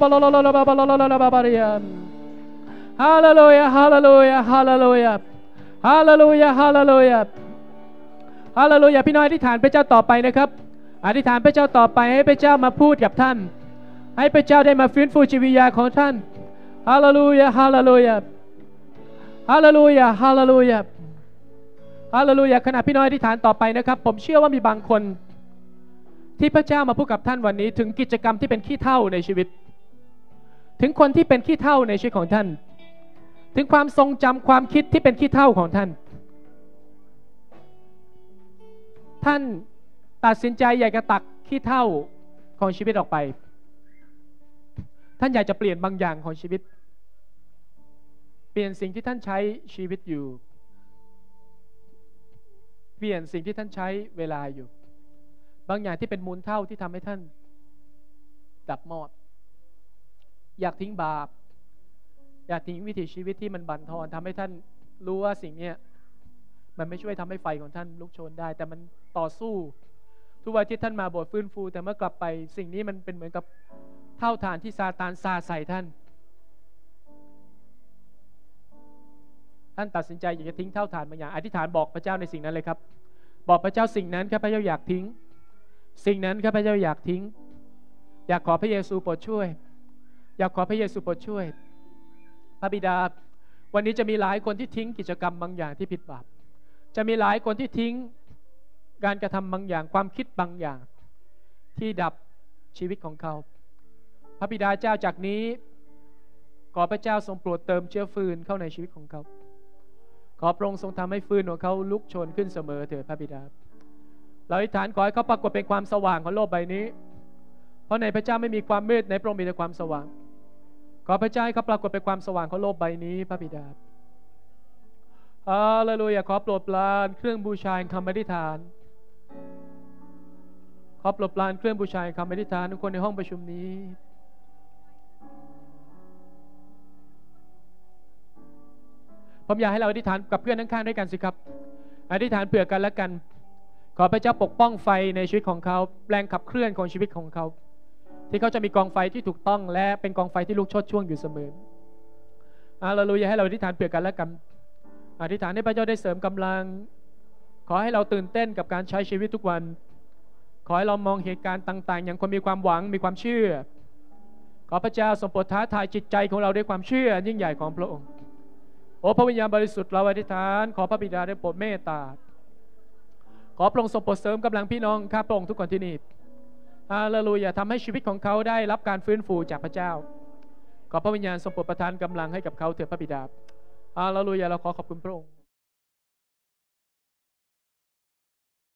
ฮาเลลูยาฮาเลลูยาฮาเลลูยาฮาเลลูยาฮาเลลูยาฮาเลลูยาพี่น้อยอธิษฐานพระเจ้าต่อไปนะครับอธิษฐานพระเจ้าต่อไปให้พระเจ้ามาพูดกับท่านให้พระเจ้าได้มาฟื้นฟูจิตวิญญาณของท่านฮาเลลูยาฮาเลลูยาฮาเลลูยาฮาเลลูยาฮาเลลูยาขณะพี่น้อยอธิษฐานต่อไปนะครับผมเชื่อว่ามีบางคนที่พระเจ้ามาพูดกับท่านวันนี้ถึงกิจกรรมที่เป็นขี้เถ้าในชีวิตถึงคนที่เป็นขี้เถ้าในชีวิตของท่านถึงความทรงจำความคิดที่เป็นขี้เถ้าของท่านท่านตัดสินใจอยากจะตักขี้เถ้าของชีวิตออกไปท่านอยากจะเปลี่ยนบางอย่างของชีวิตเปลี่ยนสิ่งที่ท่านใช้ชีวิตอยู่เปลี่ยนสิ่งที่ท่านใช้เวลาอยู่บางอย่างที่เป็นมูลเท่าที่ทำให้ท่านดับมอดอยากทิ้งบาปอยากทิ้งวิถีชีวิตที่มันบั่นทอนทำให้ท่านรู้ว่าสิ่งนี้มันไม่ช่วยทำให้ไฟของท่านลุกโชนได้แต่มันต่อสู้ทุกวันที่ท่านมาโบสถ์ฟื้นฟูแต่เมื่อกลับไปสิ่งนี้มันเป็นเหมือนกับเท่าฐานที่ซาตานสาดใส่ท่านตัดสินใจอยากจะทิ้งเท่าฐานบางอย่างอธิษฐานบอกพระเจ้าในสิ่งนั้นเลยครับบอกพระเจ้าสิ่งนั้นข้าพเจ้าอยากทิ้งสิ่งนั้นข้าพเจ้าอยากทิ้งอยากขอพระเยซูโปรดช่วยอยากขอพระเยซูโปรดช่วยพระบิดาวันนี้จะมีหลายคนที่ทิ้งกิจกรรมบางอย่างที่ผิดบาปจะมีหลายคนที่ทิ้งการกระทำบางอย่างความคิดบางอย่างที่ดับชีวิตของเขาพระบิดาเจ้าจากนี้ขอพระเจ้าทรงโปรดเติมเชื้อฟืนเข้าในชีวิตของเขาขอพระองค์ทรงทำให้ฟืนของเขาลุกโชนขึ้นเสมอเถิดพระบิดาเราอธิษฐานขอให้เขาปรากฏเป็นความสว่างของโลกใบนี้เพราะในพระเจ้าไม่มีความมืดในพระองค์มีแต่ความสว่างขอพระเจ้าให้เขาปรากฏเป็นความสว่างของโลกใบนี้พระบิดาฮาเลลูยาขอโปรดปรานเครื่องบูชาคำอธิษฐานขอโปรดปรานเครื่องบูชาคำอธิษฐานทุกคนในห้องประชุมนี้ผมอยากให้เราอธิษฐานกับเพื่อนข้างๆด้วยกันสิครับอธิษฐานเผื่อกันและกันขอพระเจ้าปกป้องไฟในชีวิตของเขาแรงขับเคลื่อนของชีวิตของเขาที่เขาจะมีกองไฟที่ถูกต้องและเป็นกองไฟที่ลุกโชติช่วงอยู่เสมอฮาเลลูยาให้เราอธิษฐานเผื่อกันและกันอธิษฐานให้พระเจ้าได้เสริมกำลังขอให้เราตื่นเต้นกับการใช้ชีวิตทุกวันขอให้เรามองเหตุการณ์ต่างๆอย่างคนมีความหวังมีความเชื่อขอพระเจ้าทรงโปรดท้าทายจิตใจของเราด้วยความเชื่อยิ่งใหญ่ของพระองค์โอ้พระวิญญาณบริสุทธิ์เราอธิษฐานขอพระบิดาได้โปรดเมตตาขอพระองค์ทรงโปรดเสริมกำลังพี่น้องข้าพระองค์ทุกคนที่นี่ฮาเลลูยาทำให้ชีวิตของเขาได้รับการฟื้นฟูจากพระเจ้าขอพระวิญญาณทรงโปรดประทานกำลังให้กับเขาเถิดพระบิดาฮาเลลูยาเราขอขอบคุณพระองค์